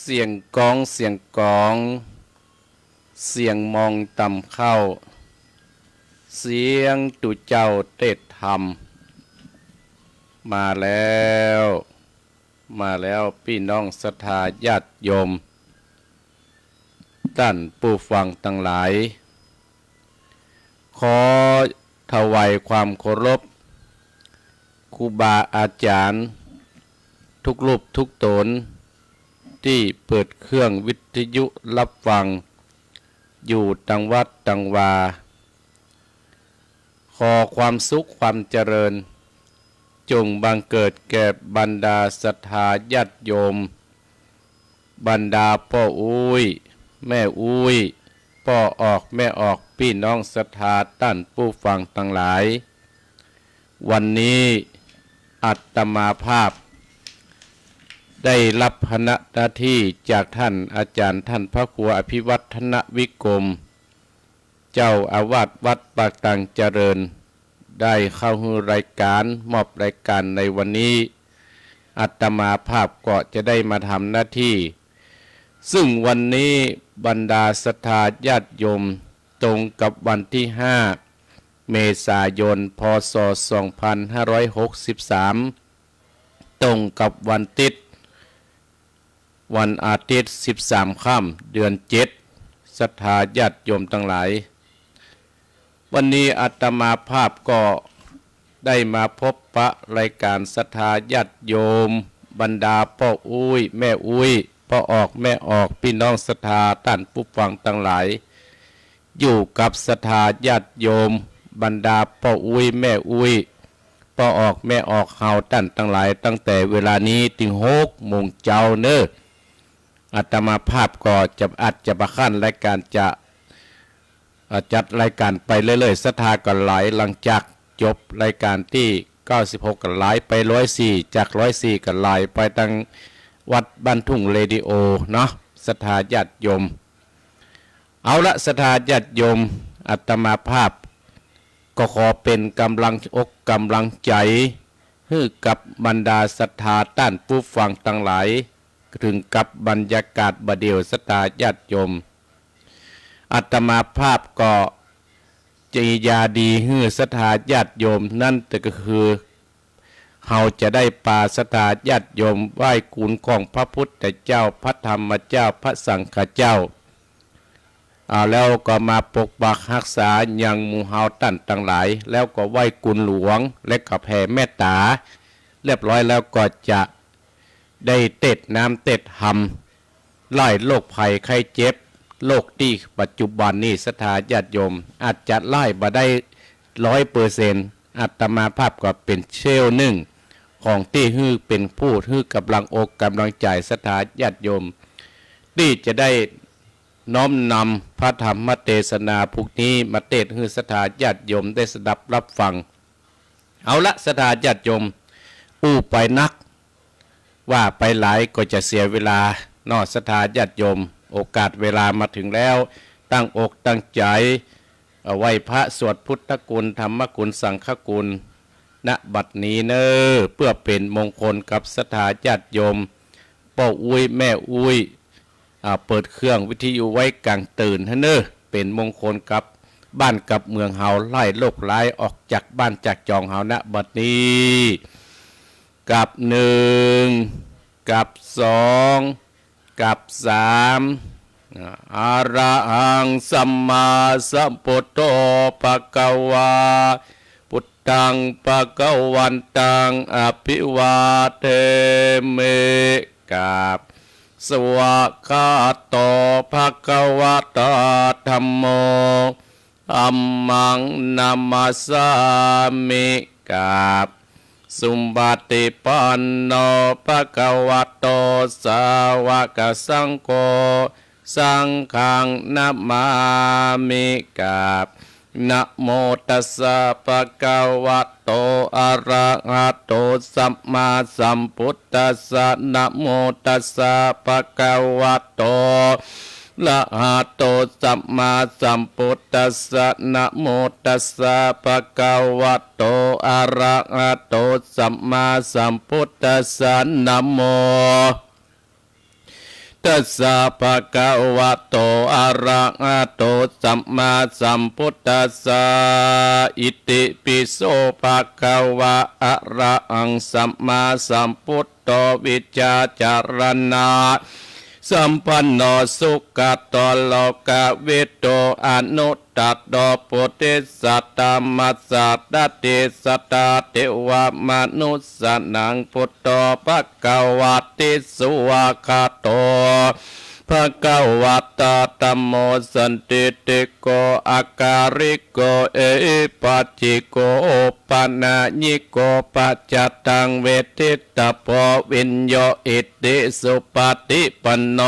สียงกองเสียงกองเสียงมองต่ำเข้าเสียงตุเจ้าเตดธรรมมาแล้วพี่น้องศรัทธาญาติโยมท่านผู้ฟังทั้งหลายขอถวายความเคารพครูบาอาจารย์ทุกรูปทุกตนที่เปิดเครื่องวิทยุรับฟังอยู่ตังวัดตังวาขอความสุขความเจริญจงบังเกิดแก่บรรดาศรัทธาญาติโยมบรรดาพ่ออุ้ยแม่อุ้ยพ่อออกแม่ออกพี่น้องศรัทธาท่านผู้ฟังทั้งหลายวันนี้อาตมาภาพได้รับคณะหน้าที่จากท่านอาจารย์ท่านพระครูอภิวัฒนวิกรมเจ้าอาวาสวัดปากตังเจริญได้เข้าหูรายการมอบรายการในวันนี้อาตมาภาพก็จะได้มาทำหน้าที่ซึ่งวันนี้บรรดาศรัทธาญาติโยมตรงกับวันที่5เมษายนพศ2563ตรงกับวันติดวันอาทิตย์13ค่ำเดือน7ศรัทธาญาติโยมทั้งหลายวันนี้อาตมาภาพก็ได้มาพบปะรายการศรัทธาญาติโยมบรรดาพ่ออุ้ยแม่อุ้ยพ่อออกแม่ออกพี่น้องศรัทธาท่านผู้ฟังทั้งหลายอยู่กับศรัทธาญาติโยมบรรดาพ่ออุ้ยแม่อุ้ยพ่อออกแม่ออกเฮาท่านทั้งหลายตั้งแต่เวลานี้ถึง6 โมงเช้าเนอะอาตมาภาพก็จะประคันรายการจะจัดรายการไปเรื่อยๆศรัทธาก็ไหลหลังจากจบรายการที่96ก็ไหลไป104จาก104ก็ไหลไปทางวัดบ้านทุ่งเรดิโอเนาะศรัทธาญาติโยมเอาละศรัทธาญาติโยมอาตมาภาพก็ขอเป็นกำลังอกกำลังใจให้กับบรรดาศรัทธาท่านผู้ฟังทั้งหลายถึงกับบรรยากาศบเดียวศรัทธาญาติโยมอาตมาภาพก็จะยาดีให้ศรัทธาญาติโยมนั่นก็คือเราจะได้ปาศรัทธาญาติโยมไหว้กุณของพระพุทธเจ้าพระธรรมเจ้าพระสังฆเจ้าแล้วก็มาปกปักรักษาอย่างหมู่เฮาท่านทั้งหลายแล้วก็ไหว้กุณหลวงและก็แผ่เมตตาเรียบร้อยแล้วก็จะได้เต็ดน้ำเต็ดหำไล่โรคภัยไข้เจ็บโลกที่ปัจจุบันนี้ศรัทธาญาติโยมอาจจะไล่มาได้100%อาตมาภาพก็เป็นเชลหนึ่งของที่ฮื้อเป็นผู้ฮื้อกำลังอกกำลังใจศรัทธาญาติโยมที่จะได้น้อมนำพระธรรมเทศนาพวกนี้มาเทศน์ให้ศรัทธาญาติโยมได้สดับรับฟังเอาละศรัทธาญาติโยมอู้ไปนักว่าไปหลายก็จะเสียเวลานอกศรัทธาญาติโยมโอกาสเวลามาถึงแล้วตั้งอกตั้งใจไหว้พระสวดพุทธคุณธรรมคุณสังฆคุณณบัดนี้เนอเพื่อเป็นมงคลกับศรัทธาญาติโยมพ่ออุ้ยแม่อุ้ยเปิดเครื่องวิทยุไว้กลางตื่นเนอเป็นมงคลกับบ้านกับเมืองเฮาไล่โลกร้ายออกจากบ้านจากจองเฮาณบัดนี้กับ1กับ2กับ3อะระหังสัมมาสัมพุทโธภะคะวาพุทธังภะคะวันตังอภิวาเทมิกับสวากขาโตภะคะวะตาธัมโมธัมมังนัมมัสสามิกับสุปฏิปันโนภะคะวะโตสาวกสังโฆสังฆังนัมมามิกับนะโมตัสสะภะคะวะโตอะระหะโตสัมมาสัมพุทธัสสะนะโมตัสสะภะคะวะโตละหะโตสัมมาสัมพุทธัสสะนะโมตัสสะภะคะวะโตอะระหะโตสัมมาสัมพุทธัสสะนะโมตัสสะภะคะวะโตอะระหะโตสัมมาสัมพุทธัสสะอิติปิโสภะคะวะอะระหังสัมมาสัมพุทโธวิชาจารณะสัมปันโนสุขโตโลกวิโตอนุตตัดโตปุถิสัตตมัสสัตตติสัตตเทวมนุสสนังพุทโธภะคะวะติสุวะคาโตภะคะวะตาธัมโมสันติติโกอาการิโกเอปัจจิโกปนะญิโกปัจจตังเวทิตาโพวิญโยอิติสุปฏิปันโน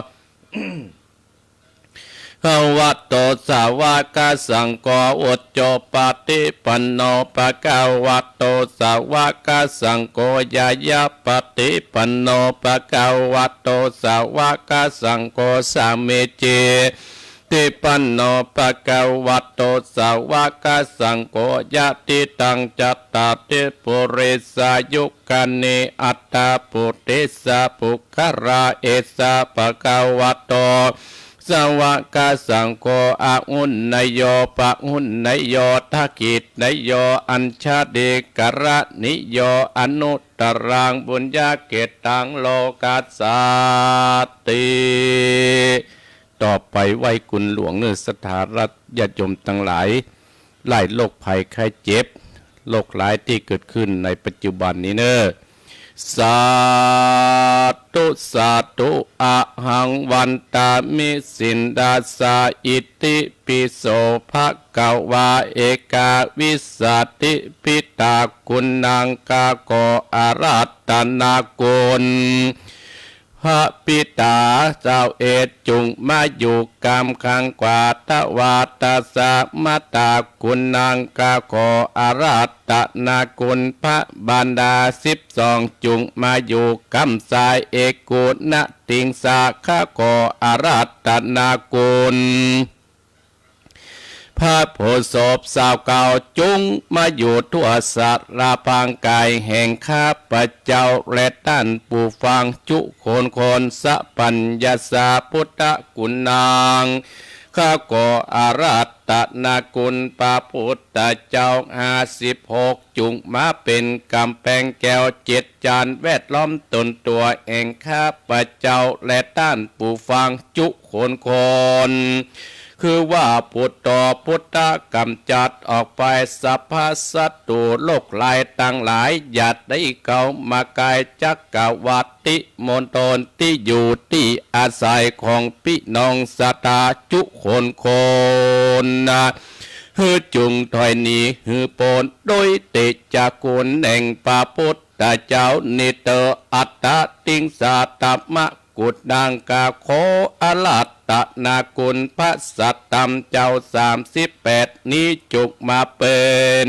ภวโตสาวกสังโฆอุจโจปฏิปันโนภะคะวะโตสาวกสังโฆยายาปฏิปันโนภะคะวะโตสาวกสังโฆสามิจิติปันโนภะคะวะโตสาวกสังโฆยะติตังจัตตาติปุริสายุกันิ อัตตาปุริสาปุคราเอสาภะคะวะโตสวากาสังโฆอาหุนนโยปะหุนนโยทักขิตนโยอัญชาเดกระนิโยอนุตรังบุญญาเกตังโลกัสสติต่อไปไหว้คุณหลวงเนื้อสถารัตญาติโยมทั้งหลายไล่โรคภัยไข้เจ็บโรคร้ายที่เกิดขึ้นในปัจจุบันนี้เนอะสาธุสาธุอะหังวันตามิสินดาสาอิติปิโสภะคะวะเอกาวิสัตติปิตาคุณังกาโกอารัตนากุลพระปิตาเจ้าเอตจุงมาอยู่กามขังกวาตวาตาสะมตาคุณนางกาโคอารัตนากุลพระบรรดา12จุงมาอยู่กำสายเอกุณติงสาขะโคอารัตนากุลพระโพธิ์ศพสาวเก่าจุงมาอยู่ทั่วสัตราพังกายแห่งข้าพเจ้าและท่านผู้ฟังจุโคนสัปัญญาสาพุทธกุณังข้าก็อารัตนากุลพระพุทธเจ้า56จุงมาเป็นกำแพงแก้ว7จานแวดล้อมตนตัวแห่งข้าพเจ้าและท่านผู้ฟังจุโคนคือว่าพุทธพุทธกำจัดออกไปสัพพสัตตุโลกหลายตั้งหลายอย่าได้เข้ามากายจักกวัติมณฑลที่อยู่ที่อาศัยของพี่น้องสัตาจุคนนะฮือจุงถอยหนีฮือโปนโดยเตจักกุลแห่งพระพุทธเจ้านิเตออัตตติงสาตมะกุดดังกาโคอลัตตนากุลพระสัตตมเจ้า38นี้จุกมาเป็น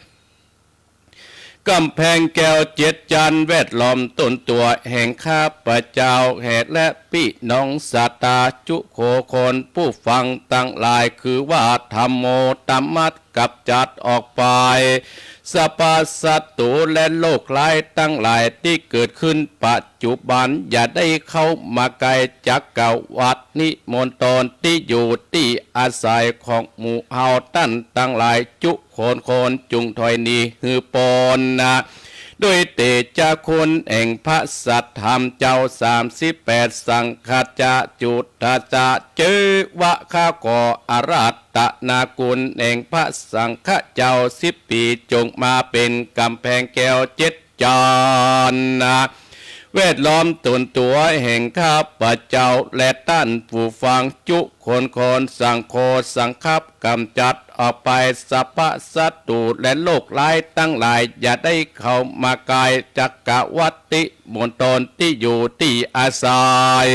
กำแพงแก้ว7จันแวดล้อมต้นตัวแห่งข้าพเจ้าแห่และพี่น้องสัตตาจุโคคนผู้ฟังตั้งหลายคือว่าธรรมโมตัมมัดกับจัดออกไปสัพพสัตตุและโลกหลายตั้งหลายที่เกิดขึ้นปัจจุบันอย่าได้เข้ามาไกลจักกวัดนิมนตนที่อยู่ที่อาศัยของหมู่เฮาตั้นตั้งหลายจุคนจุงถอยนีฮือปนนะด้วยเตจาคุณแห่งพระสัทธรรมเจ้า38สังฆจาจุตตาจะเจวะข้าก่ออารัตนากุลแห่งพระสังฆเจ้า10ปีจงมาเป็นกำแพงแก้ว7จานนะแวดล้อมตนตัวแห่งข้าพเจ้าและท่านผู้ฟังจุคนสังโฆสังคับกำจัดออกไปสัพพสัตตุและโลกหลายตั้งหลายอย่าได้เข้ามากายจักกวัติมณฑลที่อยู่ที่อาศัย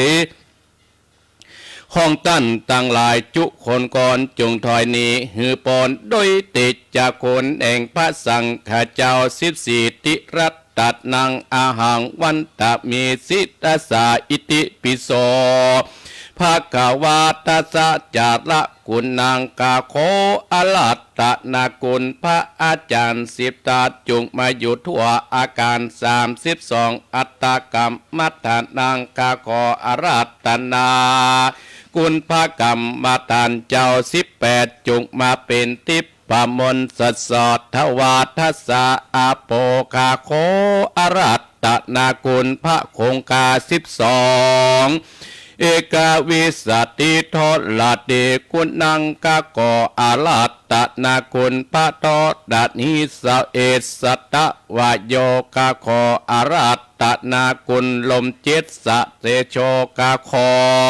ห้องตั้นตั้งหลายจุคนก่อนจงถอยหนีหือปนโดยติดจากคนแห่งพระสังฆเจ้า14ติรัตตัดนางอาหังวันตะมีสิตาสาอิติปิโสภภะคะวาตัสสะจาระคุณนางกาโคอรัตตนาคุณพระอาจารย์สิบตาจุงมาอยู่ทั่วอาการ32อัตตกรรมมัทธานางกาโคอรัตตนาคุณพระกรรมฐานเจ้า18จุงมาเป็นทิพปมนสดสดทวาทัสสะอาโปกาโคอรัตตนาคุณพระคงคา12เอกวิสติโทลาเดคุณนังกะโกอาลัตตนาคุณพระโตดานิสเอสตะวะโยกะโคอารัตตนาคุณลมจิตสะเตโชกะโค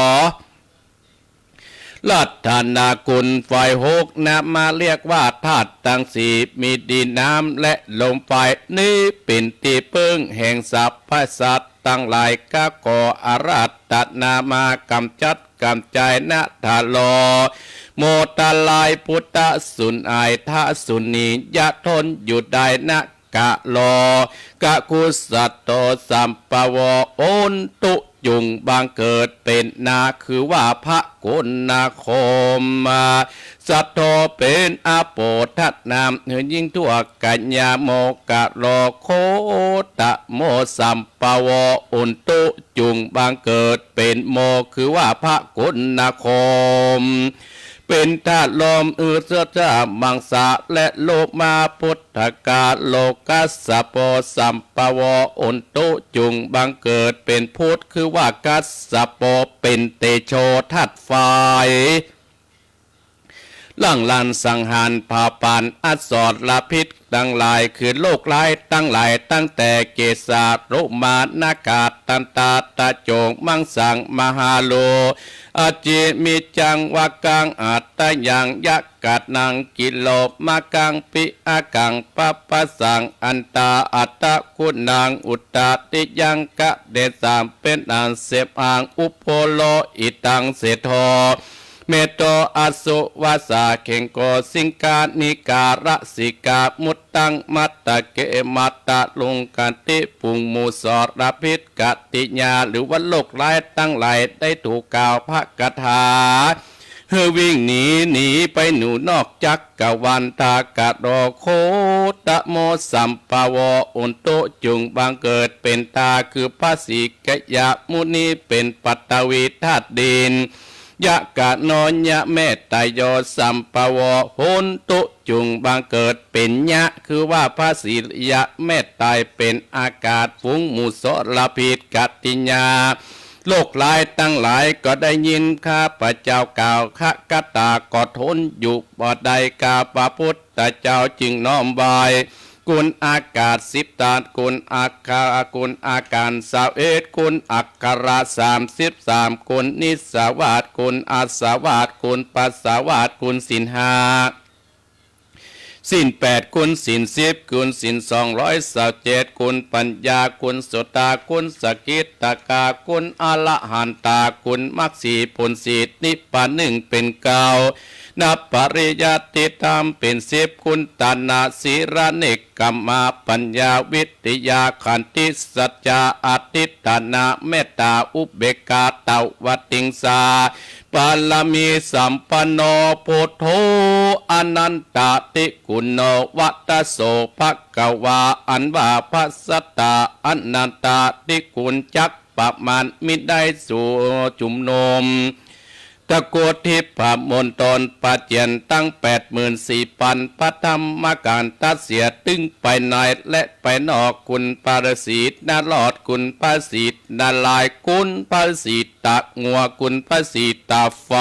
ลัทธานาคุณไฟ6นะมาเรียกว่าธาตุทั้งสี่มีดินน้ำและลมไฟนี้เป็นที่พึ่งแห่งสรรพสัตว์ตั้งหลายกะโกอารัตตนามากำจัดกำจายนะทาโลโมตาลายพุทธสุนอายทะสุนียะทนอยู่ได้นะกะโลกะกุสัตโตสัมปวะโอนตุยุงบางเกิดเป็นนาคือว่าพระกุณาคมสัตโตเป็นอาโปทัตนามเหือยิ่งทั่วกัญญาโมกะโลโคตะโมสัมปวะอุนตุจุงบางเกิดเป็นโมคือว่าพระกุณาคมเป็นธาตุลมเสจามังสะและโลมาพุทธกาโลกัสสะโปสัมปวะอุนตุจุงบังเกิดเป็นพุทธคือว่ากัสสะโปเป็นเตโชธาตุไฟล่างลันสังหารผาปานอัศรละพิษตั้งหลายคือโลกร้ายตั้งหลายตั้งแต่เกศารุมานากาตันตาตะโจงมังสังมหาโลอาจิมิจังวากังอัตตยังยักกัดนังกิโลมากังปิอากังปะปะสังอันตาอัตตะคุณนางอุตตติยังกะเดสามเป็นอันเสพอ่างอุปโพโลอิตังเสโทเมโตอสุวาสาเข่งโกสิงกานิการะสิกามุตตังมัตตะเกมัตตะลุงกันติปุงมูสอรพิษกติญาหรือว่าโลกร้ายตั้งหลายได้ถูกกล่าวพระคาถาเฮวิ่งหนีไปหนูนอกจักกวันตากะโรโคตะโมสัมปวะอุนโตจุงบังเกิดเป็นตาคือพระสิกยะมุนีเป็นปัตตวีธาตุดินยะกะนอนยะเมตตาโยสัมปวะโหนตุจุงบังเกิดเป็นยะคือว่าพระศิยะเมตตาเป็นอากาศฟุ้งมุสลพิษกติญาโลกหลายตั้งหลายก็ได้ยินข้าพระเจ้ากล่าวขะกตาก็ทนอยู่บ่ได้กาพระพุทธเจ้าจึงน้อมบายกุลอากาศ10ตากุลอาคากุลอาการ21กุลอักขระ33กุลนิสวาสกุลอาสวาสกุลปัสสาวาสกุลศีล5ศีล8กุลศีล10กุลศีล227กุลปัญญากุลสุตตากุลสกิตตกากุลอรหันตากุลมรรคสีผลสีนิพพาน1เป็นเก้านับปริยัติธรรมเป็น10กุลตนาสีระเนกกรรมาปัญญาวิทยาขันติสัจจะอติตนาเมตตาอุเบกขาเตวติงสาปาลมีสัมปันโนพุทโธอนันตติกุณโนวัตโสภควาอันว่าภัสสตาอนันตติกุณจักปะมันมิได้สู่จุมนมตะโกทิพมนตนปัจเจนตั้ง84,000พระธรรมการตัดเสียตึงไปในและไปนอกคุณปารสีนาลอดคุณปาสีนาลายคุณปาสีตะงัวคุณปาสีตาไฟ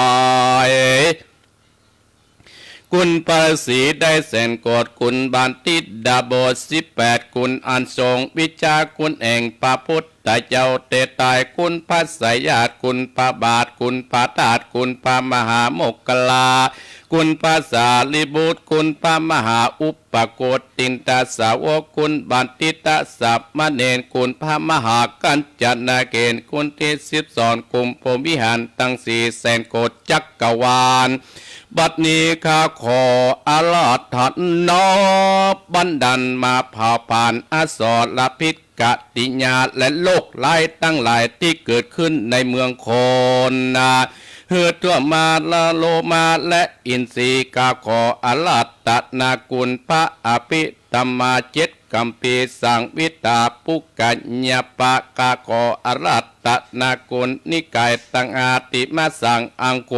คุณปาสีได้แสนโกดคุณบานติดดาโบ18คุณอันทรงวิจาคุณแห่งพระพุทธเจ้าเตตายคุณพระสยาตคุณพระบาทคุณพระธาตุคุณพระมหาโมกขลาคุณพระสารีบุตรคุณพระมหาอุปโกฏตินตาสาวกคุณบันติตาสัพมเนนคุณพระมหากัญจนาเกณฑ์คุณที่12กุมพรหมวิหารตั้ง400,000 โกฏจักรวาลบัดนี้ข้าขออาราธนาบันดันมาเผ่าผ่านอสรพิษกติญาและโลกหลายตั้งหลายที่เกิดขึ้นในเมืองโคนนาเฮือตัวมาละโลมาและอินทรีกาขออาราธนากุลพระอภิธรรมาเจ็ดกัมปีสังวิตาปุกัญญาปะกาขออาราธนากุลนิกายตังอาติมาสังอังโก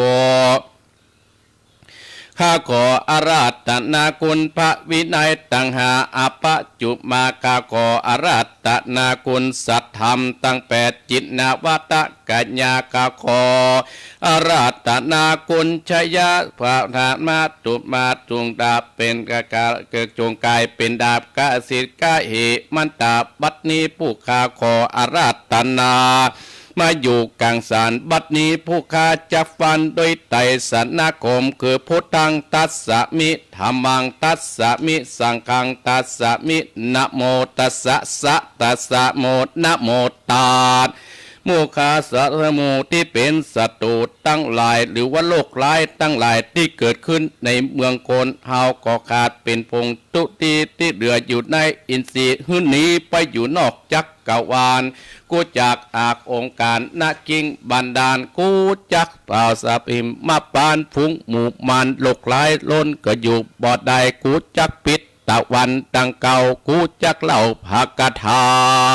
ข้าขออาราธนาคุณพระวินัยตังหาอปจุมาข้าขออาราธนาคุณสัทธรรมตั้งแปดจิตนาวตะกัญญาข้าขออาราธนาคุณชยะพระธามาตุมาจุงดาบเป็นกากาเกิดจงกายเป็นดาบกะสิทธิ์กะเหมันตาบัดนี้ผู้ข้าขออาราธนามาอยู่กลางสารบัดนี้ผู้ข้าจะฟันโดยไตรสนาคมคือพุทธังตัสสะมิธัมมังตัสสะมิสังฆังตัสสะมินะโมตัสสะสะตัสสะโมนะโมตาสโมฆะสารมูที่เป็นศัตรูตั้งหลายหรือว่าโลกร้ายตั้งหลายที่เกิดขึ้นในเมืองโคนเฮาก็ขาดเป็นพงตุตีที่เหลืออยู่ในอินทรีย์หื้นนี้ไปอยู่นอกจักกรวาลกูจากอากองค์การนากิงบันดาลกูจักเปล่าสะพิมมาปานฟุ้งหมู่มันโลกร้ายล้นก็อยู่บ่อใดกูจักปิดตะวันดังเก่ากูจักเล่าภากถา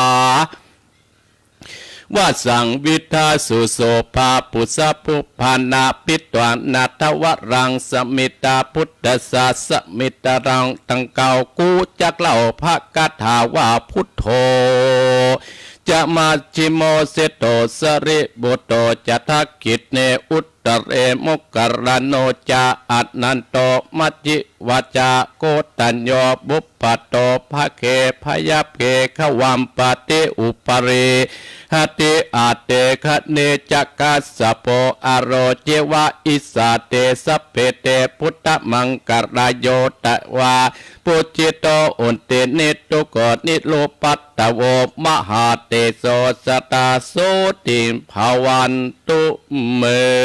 ว่าสังวิทาสุโสภาปุสะปุพานาปิตวานาทวรังสมิตาพุทธศาสมิตรังตังเก่ากูจักเล่าภากถาว่าพุทโธจะมาชิโมเสโตสริบุโตจะทักขิตเนอุตตเรมกรโนจาอัตนันโตมัจจิวาจาโกตัญโยบุปปโตภะเคพยาเพขวัมปติอุปเรหติอาเตคะเนจักกัสสะโปอโรเจวะอิสาเตสเปเตพุทธมังกรายโยตะวาปุจิโตอุนเตนิตุโกนิโลปัตตโวมหาเตโสสตาโสติภาวันตุเม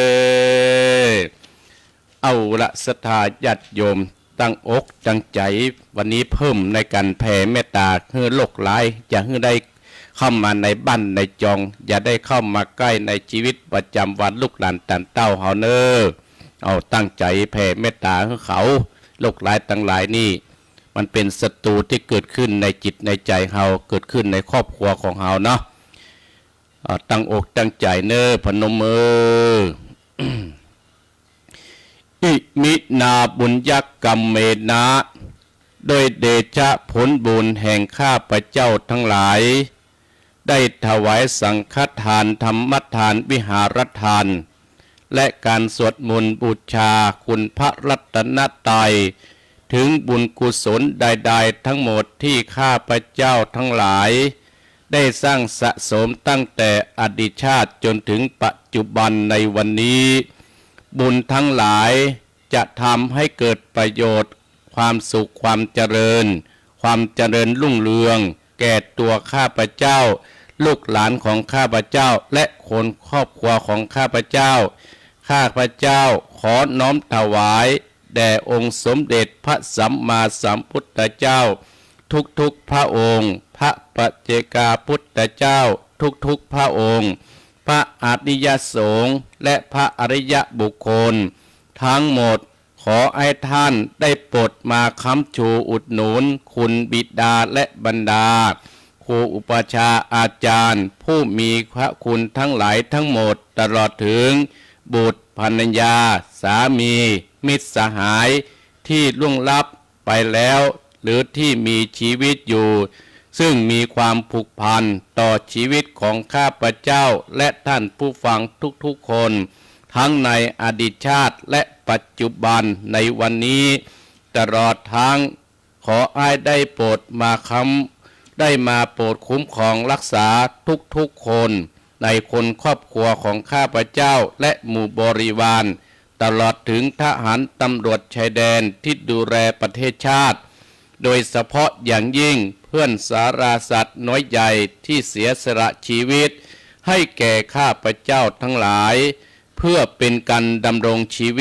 เอาละศรัทธาญาติโยมตั้งอกตั้งใจวันนี้เพิ่มในการแผ่เมตตาเพื่อโลกหลายจะให้ได้เข้ามาในบ้านในจองอย่าได้เข้ามาใกล้ในชีวิตประจำวันลูกหลานตันเต้าเฮาเนอเอาตั้งใจแผ่เมตตาให้เขาโลกหลายตั้งหลายนี่มันเป็นศัตรูที่เกิดขึ้นในจิตในใจเฮาเกิดขึ้นในครอบครัวของเฮาเนาะตั้งอกตั้งใจเนอพนมมือ อิมินาบุญยักกรรมเมนะโดยเดชะผลบุญแห่งข้าพเจ้าทั้งหลายได้ถวายสังฆทานธรรมทานวิหารทานและการสวดมนต์บูชาคุณพระรัตนตรัยถึงบุญกุศลใดๆทั้งหมดที่ข้าพเจ้าทั้งหลายได้สร้างสะสมตั้งแต่อดีตชาติจนถึงปัจจุบันในวันนี้บุญทั้งหลายจะทำให้เกิดประโยชน์ความสุขความเจริญรุ่งเรืองแก่ตัวข้าพเจ้าลูกหลานของข้าพเจ้าและคนครอบครัวของข้าพเจ้าข้าพเจ้าขอน้อมถวายแด่องค์สมเด็จพระสัมมาสัมพุทธเจ้าทุกพระองค์พระปัจเจกาพุทธเจ้าทุกพระองค์พระอริยสงฆ์และพระอริยบุคคลทั้งหมดขอให้ท่านได้โปรดมาค้ำชูอุดหนุนคุณบิดาและบรรดาครูอุปัชฌาย์อาจารย์ผู้มีพระคุณทั้งหลายทั้งหมดตลอดถึงบุตรภรรยาสามีมิตรสหายที่ล่วงลับไปแล้วหรือที่มีชีวิตอยู่ซึ่งมีความผูกพันต่อชีวิตของข้าพเจ้าและท่านผู้ฟังทุกๆคนทั้งในอดีตชาติและปัจจุบันในวันนี้ตลอดทั้งขอให้ได้โปรดมาโปรดคุ้มครองรักษาทุกคนในคนครอบครัวของข้าพเจ้าและหมู่บริวารตลอดถึงทหารตำรวจชายแดนที่ดูแลประเทศชาติโดยเฉพาะอย่างยิ่งเพื่อนสาราสัตว์น้อยใหญ่ที่เสียสละชีวิตให้แก่ข้าพเจ้าทั้งหลายเพื่อเป็นการดำรงชีวิตข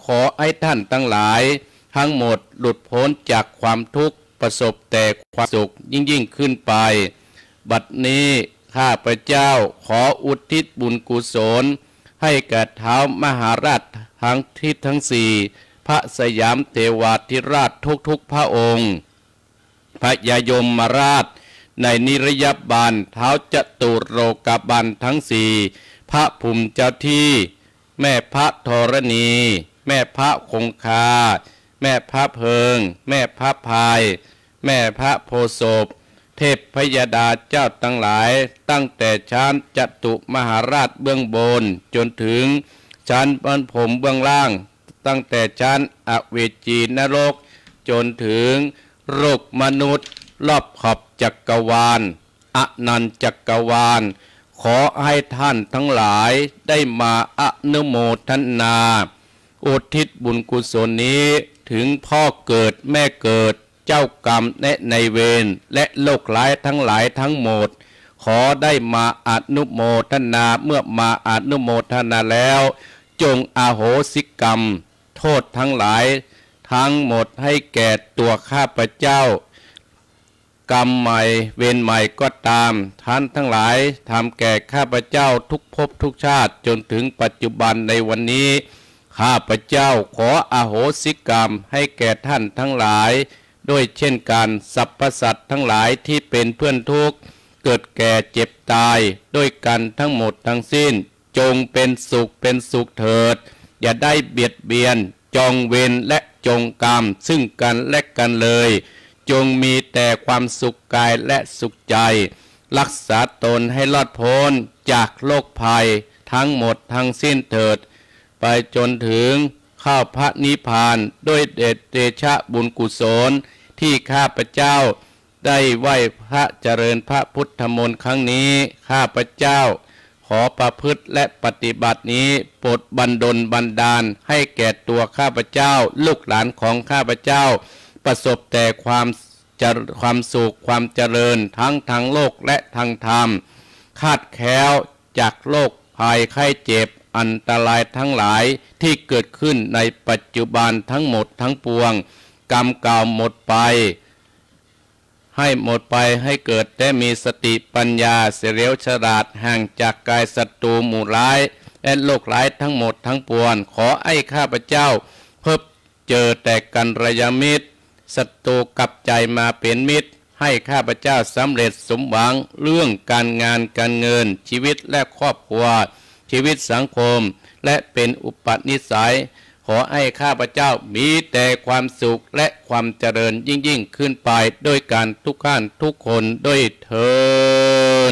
อให้ท่านทั้งหลายทั้งหมดหลุดพ้นจากความทุกข์ประสบแต่ความสุขยิ่งขึ้นไปบัดนี้ข้าพเจ้าขออุทิศบุญกุศลให้แก่ท้าวมหาราชทั้งทิศทั้งสี่พระสยามเทวาธิราชทุกพระองค์พระยายมราชในนิรยบาลท้าวจตุโรกบาลทั้งสี่พระภูมิเจ้าที่แม่พระธรณีแม่พระคงคาแม่พระเพิงแม่พระพายแม่พระโพธิ์ศพเทพพยดาเจ้าทั้งหลายตั้งแต่ชั้นจตุมหาราชเบื้องบนจนถึงชั้นบรรพมเบื้องล่างตั้งแต่ชั้นอเวจีนรกจนถึงโลกมนุษย์รอบขอบจักรวาลอนันตจักรวาลขอให้ท่านทั้งหลายได้มาอนุโมทนาอุทิศบุญกุศลนี้ถึงพ่อเกิดแม่เกิดเจ้ากรรมและในเวรและโลกร้ายทั้งหลายทั้งหมดขอได้มาอนุโมทนาเมื่อมาอนุโมทนาแล้วจงอโหสิกรรมโทษทั้งหลายทั้งหมดให้แก่ตัวข้าพเจ้ากรรมใหม่เวรใหม่ก็ตามท่านทั้งหลายทำแก่ข้าพเจ้าทุกภพทุกชาติจนถึงปัจจุบันในวันนี้ข้าพเจ้าขออโหสิกรรมให้แก่ท่านทั้งหลายด้วยเช่นกันสรรพสัตว์ทั้งหลายที่เป็นเพื่อนทุกข์เกิดแก่เจ็บตายด้วยกันทั้งหมดทั้งสิ้นจงเป็นสุขเถิดอย่าได้เบียดเบียนจองเวรและจงกรรมซึ่งกันและกันเลยจงมีแต่ความสุขกายและสุขใจรักษาตนให้รอดพ้นจากโรคภัยทั้งหมดทั้งสิ้นเถิดไปจนถึงเข้าพระนิพพานด้วยเดชะบุญกุศลที่ข้าพเจ้าได้ไหว้พระเจริญพระพุทธมนต์ครั้งนี้ข้าพเจ้าขอประพฤติและปฏิบัตินี้โปรดบันดลบันดาลให้แก่ตัวข้าพเจ้าลูกหลานของข้าพเจ้าประสบแต่ความสุขความเจริญทั้งทางโลกและทางธรรมคาดแคล้วจากโรคภัยไข้เจ็บอันตรายทั้งหลายที่เกิดขึ้นในปัจจุบันทั้งหมดทั้งปวงกรรมเก่าหมดไปให้หมดไปให้เกิดแต่มีสติปัญญาเฉลียวฉลาดห่างจากกายศัตรูหมู่ร้ายและโลกร้ายทั้งหมดทั้งปวงขอให้ข้าพเจ้าพบเจอแต่กัลยาณมิตรศัตรูกลับใจมาเป็นมิตรให้ข้าพเจ้าสำเร็จสมหวังเรื่องการงานการเงินชีวิตและครอบครัวชีวิตสังคมและเป็นอุปนิสัยขอให้ข้าพเจ้ามีแต่ความสุขและความเจริญยิ่งขึ้นไปด้วยการทุกท่านทุกคนด้วยเถิด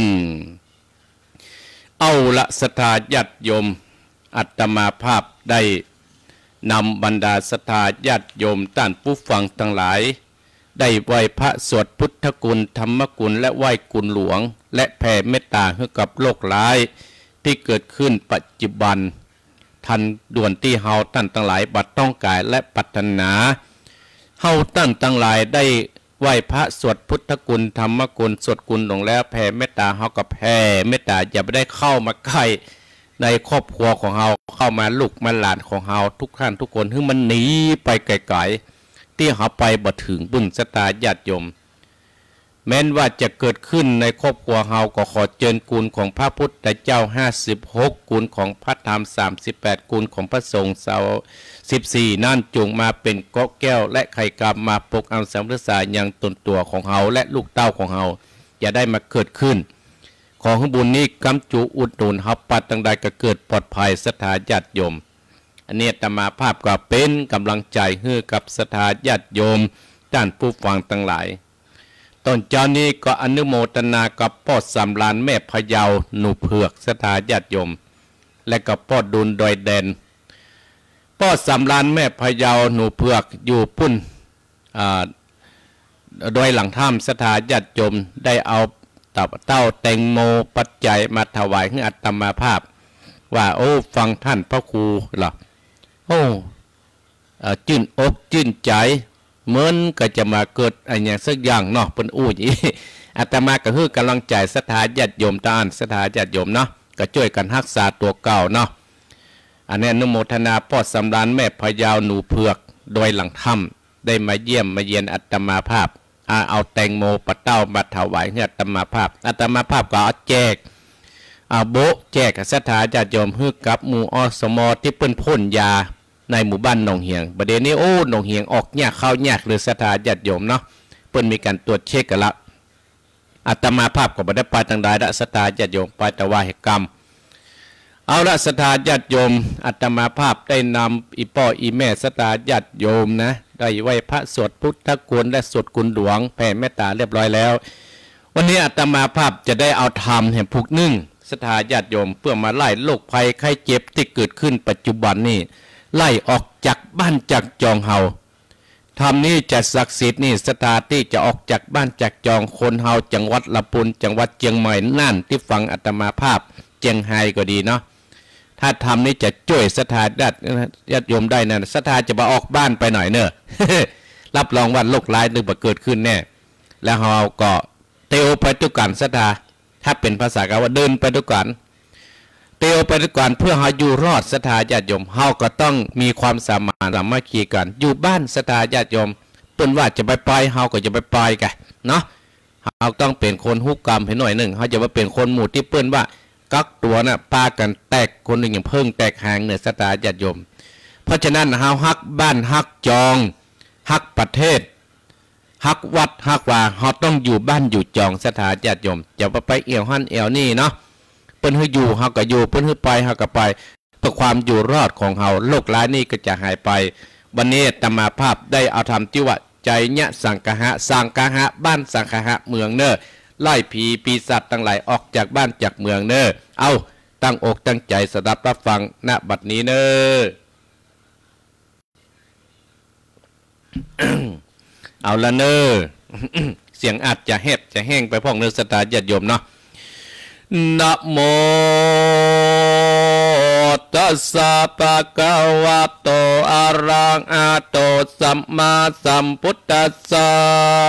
เอาละศรัทธาญาติโยมอาตมาภาพได้นำบรรดาศรัทธาญาติโยมท่านผู้ฟังทั้งหลายได้ไหว้พระสวดพุทธคุณธรรมคุณและไหว้คุณหลวงและแผ่เมตตาให้กับโลกร้ายที่เกิดขึ้นปัจจุบันทันด่วนที่เฮาท่านทั้งหลายบัดต้องกายและปรารถนาเฮาท่านทั้งหลายได้ไหว้พระสวดพุทธคุณธรรมคุณสวดคุณลงแล้วแผ่เมตตาเฮาก็แผ่เมตตาอย่าไปได้เข้ามาใกล้ในครอบครัวของเฮาเข้ามาลูกมาหลานของเฮาทุกท่านทุกคนให้มันหนีไปไกลๆที่เฮาไปบ่ถึงบุญศรัทธาญาติโยมแม้นว่าจะเกิดขึ้นในครอบครัวเฮาก็ขอเจิญกุลของพระพุทธเจ้า56กุลของพระธรรม38กุลของพระสงฆ์14นั่นจงมาเป็นเกาะแก้วและไข่กรรมมาปกอันสำฤทธาอย่างตนตัวของเฮาและลูกเต้าของเฮาอย่าได้มาเกิดขึ้นขอให้บุญนี้กำจุอุดหนุนเฮาปัดต่างใดก็เกิดปลอดภัยศรัทธาญาติโยมอันนี้อาตมาภาพก็เป็นกำลังใจให้กับศรัทธาญาติโยมท่านผู้ฟังทั้งหลายตอนเจ้านี้ก็อนุโมทนากับพ่อสำรานแม่พะเยาหนูเผือกศรัทธาญาติโยมและกับพ่อดุลดอยแดนพ่อสำรานแม่พะเยาหนูเผือกอยู่ปุ่นโดยหลังถ้ำศรัทธาญาติโยมได้เอาเต้าแตงโมปัจจัยมาถวายให้อาตมาภาพว่าโอ้ฟังท่านพระครูเหรอโอ้จื่นอกจื่นใจเหมือนก็จะมาเกิดอะไรอย่างสักอย่างเนาะเป็นอู้ยี่อาตมาก็คือกำลังใจศรัทธาญาติโยมตานศรัทธาญาติโยมเนาะก็ช่วยกันรักษาตัวเก่าเนาะอันนี้อนุโมทนาพ่อสำราญแม่พยาวหนูเผือกโดยหลังถ้ำได้มาเยี่ยมมาเยียนอัตมาภาพเอาแตงโมปะเต้ามาถวายให้อัตมาภาพก็เอาแจกโบแจกสถาญาติโยมฮึกกับหมู่อสมที่เปิ้นพ่นยาในหมู่บ้านหนองเหียงประเด็นนี้โอ้หนองเหียงออกยากเข้ายากหรือสถาญาติโยมเนาะเปิ้นมีการตรวจเช็คกันละอัตมาภาพก็บ่ได้ไปทางใดละสถาญาติโยมไปแต่ว่าเหตุกรรมเอาละสถาญาติโยมอัตมาภาพได้นำอีพ่ออีแม่สถาญาติโยมนะได้ไหว้พระสวดพุทธคุณและสวดคุณหลวงแผ่เมตตาเรียบร้อยแล้ววันนี้อัตมาภาพจะได้เอาธรรมแห่งผูกนึ่งสถาญาติโยมเพื่อมาไล่โรคภัยไข้เจ็บที่เกิดขึ้นปัจจุบันนี้ไล่ออกจากบ้านจากจองเฮาธรรมนี้จะศักดิ์สิทธิ์นี่สถานที่จะออกจากบ้านจากจองคนเฮาจังหวัดลำพูนจังหวัดเชียงใหม่น่านที่ฟังอัตมาภาพเชียงไฮ้ก็ดีเนาะถ้าทำนี้จะช่วยสถานญาติโยมได้นะสถานจะมาออกบ้านไปหน่อยเนอะ รับรองว่าโรคร้ายนึกว่าเกิดขึ้นแน่แล้วเราก็เตโอไปทุกการสถานถ้าเป็นภาษากาว่าเดินไปทุกการเตโอไปทุกการเพื่อเราอยู่รอดสถานญาติโยมเราก็ต้องมีความสามารถสามัคคีกันอยู่บ้านสถานญาติโยมเปิ้นว่าจะไปเราก็จะไปกันเนาะเราต้องเป็นคนฮุกกรรมให้หน่อยหนึ่งเราจะมาเป็นคนหมู่ที่เปิ้นว่ากักตัวน่ะปากันแตกคนหนึ่งอย่างเพิ่งแตกหางเนี่ยสถานญาติโยมเพราะฉะนั้นเราฮักบ้านฮักจองฮักประเทศฮักวัดฮักว่าเราต้องอยู่บ้านอยู่จองสถานญาติโยมอย่าไปเอี่ยวหั่นเอี่ยวนี่เนาะเปิ้นให้อยู่เราก็อยู่เปิ้นให้ไปเราก็ไปเพื่อความอยู่รอดของเราโรคร้ายนี้ก็จะหายไปวันนี้อาตมาภาพได้เอาธรรมที่ว่าใจญะสังคหะสังคหะบ้านสังคหะเมืองเนอไล่ผีปีศาจทั้งหลายออกจากบ้านจากเมืองเนอเอาตั้งอกตั้งใจสดับรับฟังณบัดนี้เนอ เอาละเนอ เสียงอาจจะแหบจะแห้งไปพ่องเนื้อสตาญาติโยมเนาะนะโมตัสสะภะคะวะโตอะระหะโตสัมมาสัมพุทธัสสะ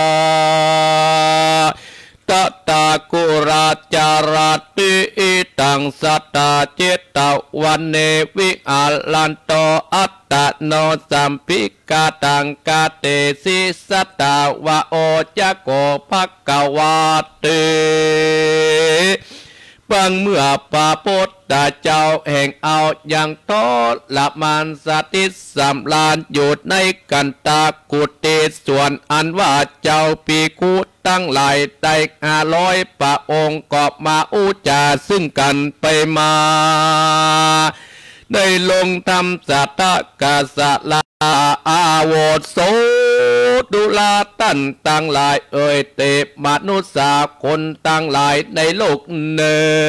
ตตากุราจาราติอิตังสัตตาเจตวันเนวิอาลันโตอัตตโนสัมภิกาตังกาเตสิสัตตาวะโอจะโกภกวาติบังเมื่อปาพุทธเจ้าแห่งเอาอย่างทละมันสติสัมลานอยู่ในกันตากุติส่วนอันว่าเจ้าปีกุตั้งหลายได้500พระองค์ก็มาอุจาซึ่งกันไปมาได้ลงทำสัตตกาสลาอาโวโสดุลาตันตั้งหลายเอ่ยเตมนุษย์สาคนตั้งหลายในโลกเน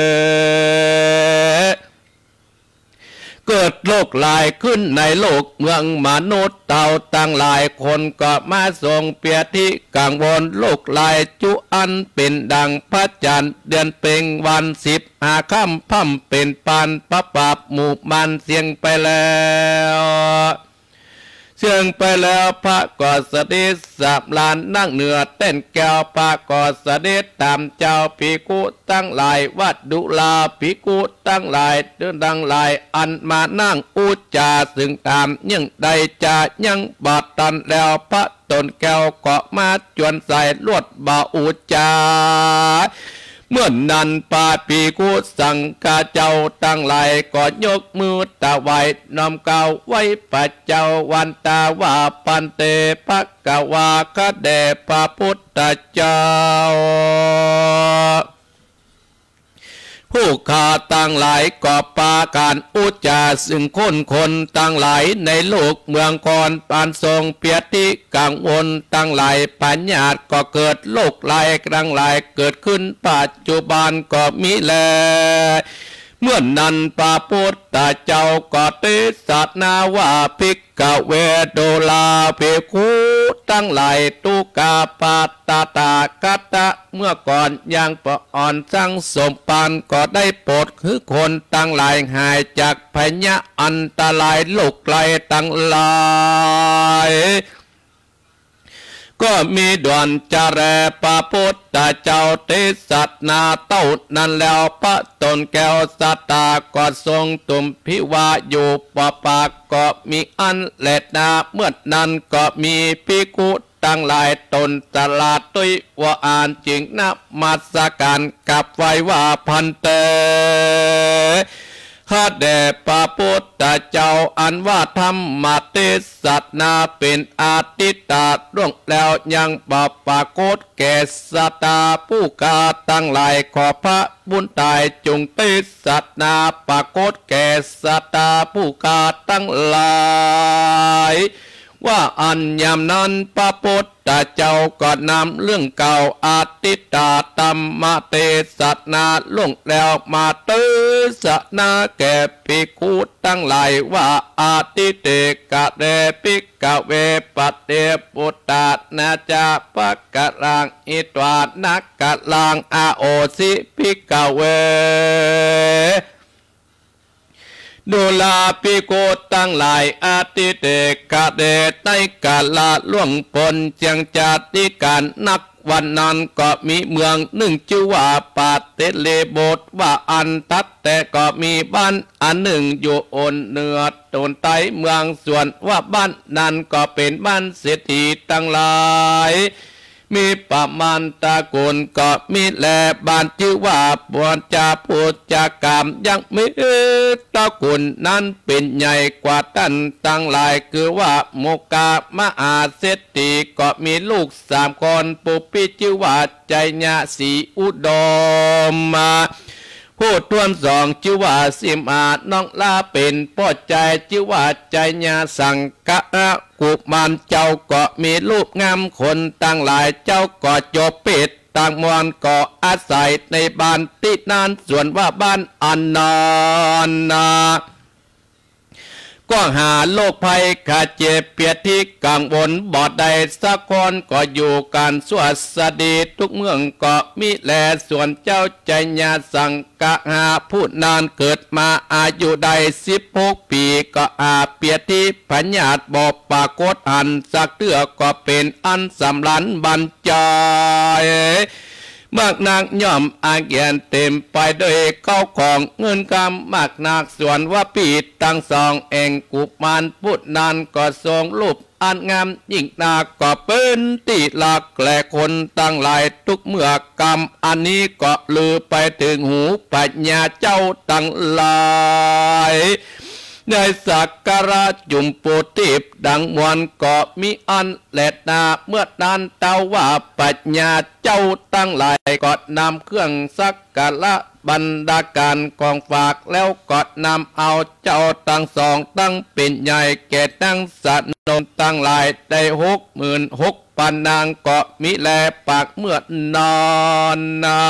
เกิดโลกลายขึ้นในโลกเมืองมนุษย์เต่าตั้งหลายคนก็มาทรงเปียทิกังวลโลกลายจุอันเป็นดังพระจันทร์เดือนเพ็งวัน15 ค่ำพ่ำเป็นปานประปับหมู่มันเสียงไปแล้วเชื่องไปแล้วพระกอสดิสับลานนั่งเหนือเต้นแก้วพระกอสดิตามเจ้าภิกขุตั้งหลายวัดดุลาภิกขุตั้งหลายเดินดังหลายอันมานั่งอุจจาซึ่งตามยังใดจะยังบาดตันแล้วพระตนแก้วเกาะมาจวนใส่ลวดบ่าอุจจาเมื่อนั้นปาปีกุสังกาเจ้าตั้งหลายก็ยกมือตะไหวน้อมเก่าไว้ปัจเจ้าวันตาว่าปันเตภกวาคะเดพระพุทธเจ้าผู้ข้าตั้งหลายก็ปาการอุจจาซึ่งคนตั้งหลายในโลกเมืองก่อนปานทรงเปียติกังวลตั้งหลายปัญญาก็เกิดโลกลายกลางหลายเกิดขึ้นปัจจุบันก็มีแลเมื่อนั้นพระพุทธเจ้าก็เทศนาว่าภิกขเวโดลาภิกขุตั้งหลายตุกาปาตตากัตตะเมื่อก่อนยังปอ่อนสังสมปานก็ได้โปรดคือคนตั้งหลายหายจากพยะอันตรายโลกไกลตั้งหลายก็มีด่วนจะแรพระพุทธเจ้าเทศนาเต้านั้นแล้วพระตนแก้วสัตตาก็ทรงตุมพิวาอยู่ปปากก็มีอันเล็ดนาเมื่อนั้นก็มีภิกขุตั้งหลายตนตลาดตุยว่าอ่านจริงนับมาสการกับไว้ว่าพันเตข้าแด่พระพุทธเจ้าอันว่าธรรมเทศนาเป็นอาทิตตาล่วงแล้วยังปรากฏแก่สัตตาผู้กาตั้งหลายขอพระบุญตายจงเทศนาปรากฏแก่สัตตาผู้กาตั้งหลายว่าอันยามนั้นพระพุทธเจ้าก็นำเรื่องเก่าอาทิตตาธรรมเทศนาล่วงแล้วมาเทศนาแก่ภิกขุตั้งหลายว่าอาทิเตกะเดภิกขเวปเตปุตตานาจาปะกะลังอิตวานักกะลังอาโอสิภิกขเวดูลาภิกขุตั้งหลายอาทิเตกะเดในกาลาล่วงปนจังจัดที่การนักวันนั้นก็มีเมืองหนึ่งชื่อว่าปาเตเลโบทว่าอันทัดแต่ก็มีบ้านอันหนึ่งอยู่อ่อนเหนือตนใต้เมืองส่วนว่าบ้านนั้นก็เป็นบ้านเศรษฐีตั้งหลายมีประมาณตระกูลก็มีแลบ้านชื่อว่าบวชจาพูดจากรรมยังมีตระกูลนั้นเป็นใหญ่กว่าท่านตั้งหลายคือว่าโมกามหาเศรษฐีก็มีลูก3 คนปุปปิชื่อว่าใจญาสีอุดมมาผู้ทวน2ชื่อว่าสิมาน้องลาเป็นพ่อใจชื่อว่าใจญาสังกะกุมารเจ้าก็มีลูกงามคนตั้งหลายเจ้าก็จบเป็ดต่างมวลก็อาศัยในบ้านที่นานส่วนว่าบ้านอันนอนก็หาโรคภัยขาดเจ็บเปียดที่กังวลบอดใดสักคนก็อยู่กันสวัสดีทุกเมืองก็มีแลส่วนเจ้าใจญาสังกะหาผู้นานเกิดมาอายุใด16 ปีก็อาเปียดที่พญาตบอกปรากฏอันสักเตื้อก็เป็นอันสำลันบรรจายมากนักย่อมอาเกียนเต็มไปด้วยเข้าของเงินคำมากนักส่วนว่าปีตั้ง2 เองกุมารพุทธนานก็ทรงรูปอันงามยิ่งนาก็เป็นที่หลักแหล่คนตั้งหลายทุกเมื่อกรรมอันนี้ก็ลือไปถึงหูปัญญาเจ้าตั้งหลายในสักการะจุมปูติบดังมวลก็มีอันแลดนาเมื่อนั้นเต้าว่าปัญญาเจ้าตั้งหลายก็นำเครื่องสักการะบรรดาการกองฝากแล้วก็นำเอาเจ้าตั้ง2ตั้งเป็นใหญ่แก่ตั้งสัตนนตั้งหลายได้66,000 นางก็มีแลปากเมื่อนอน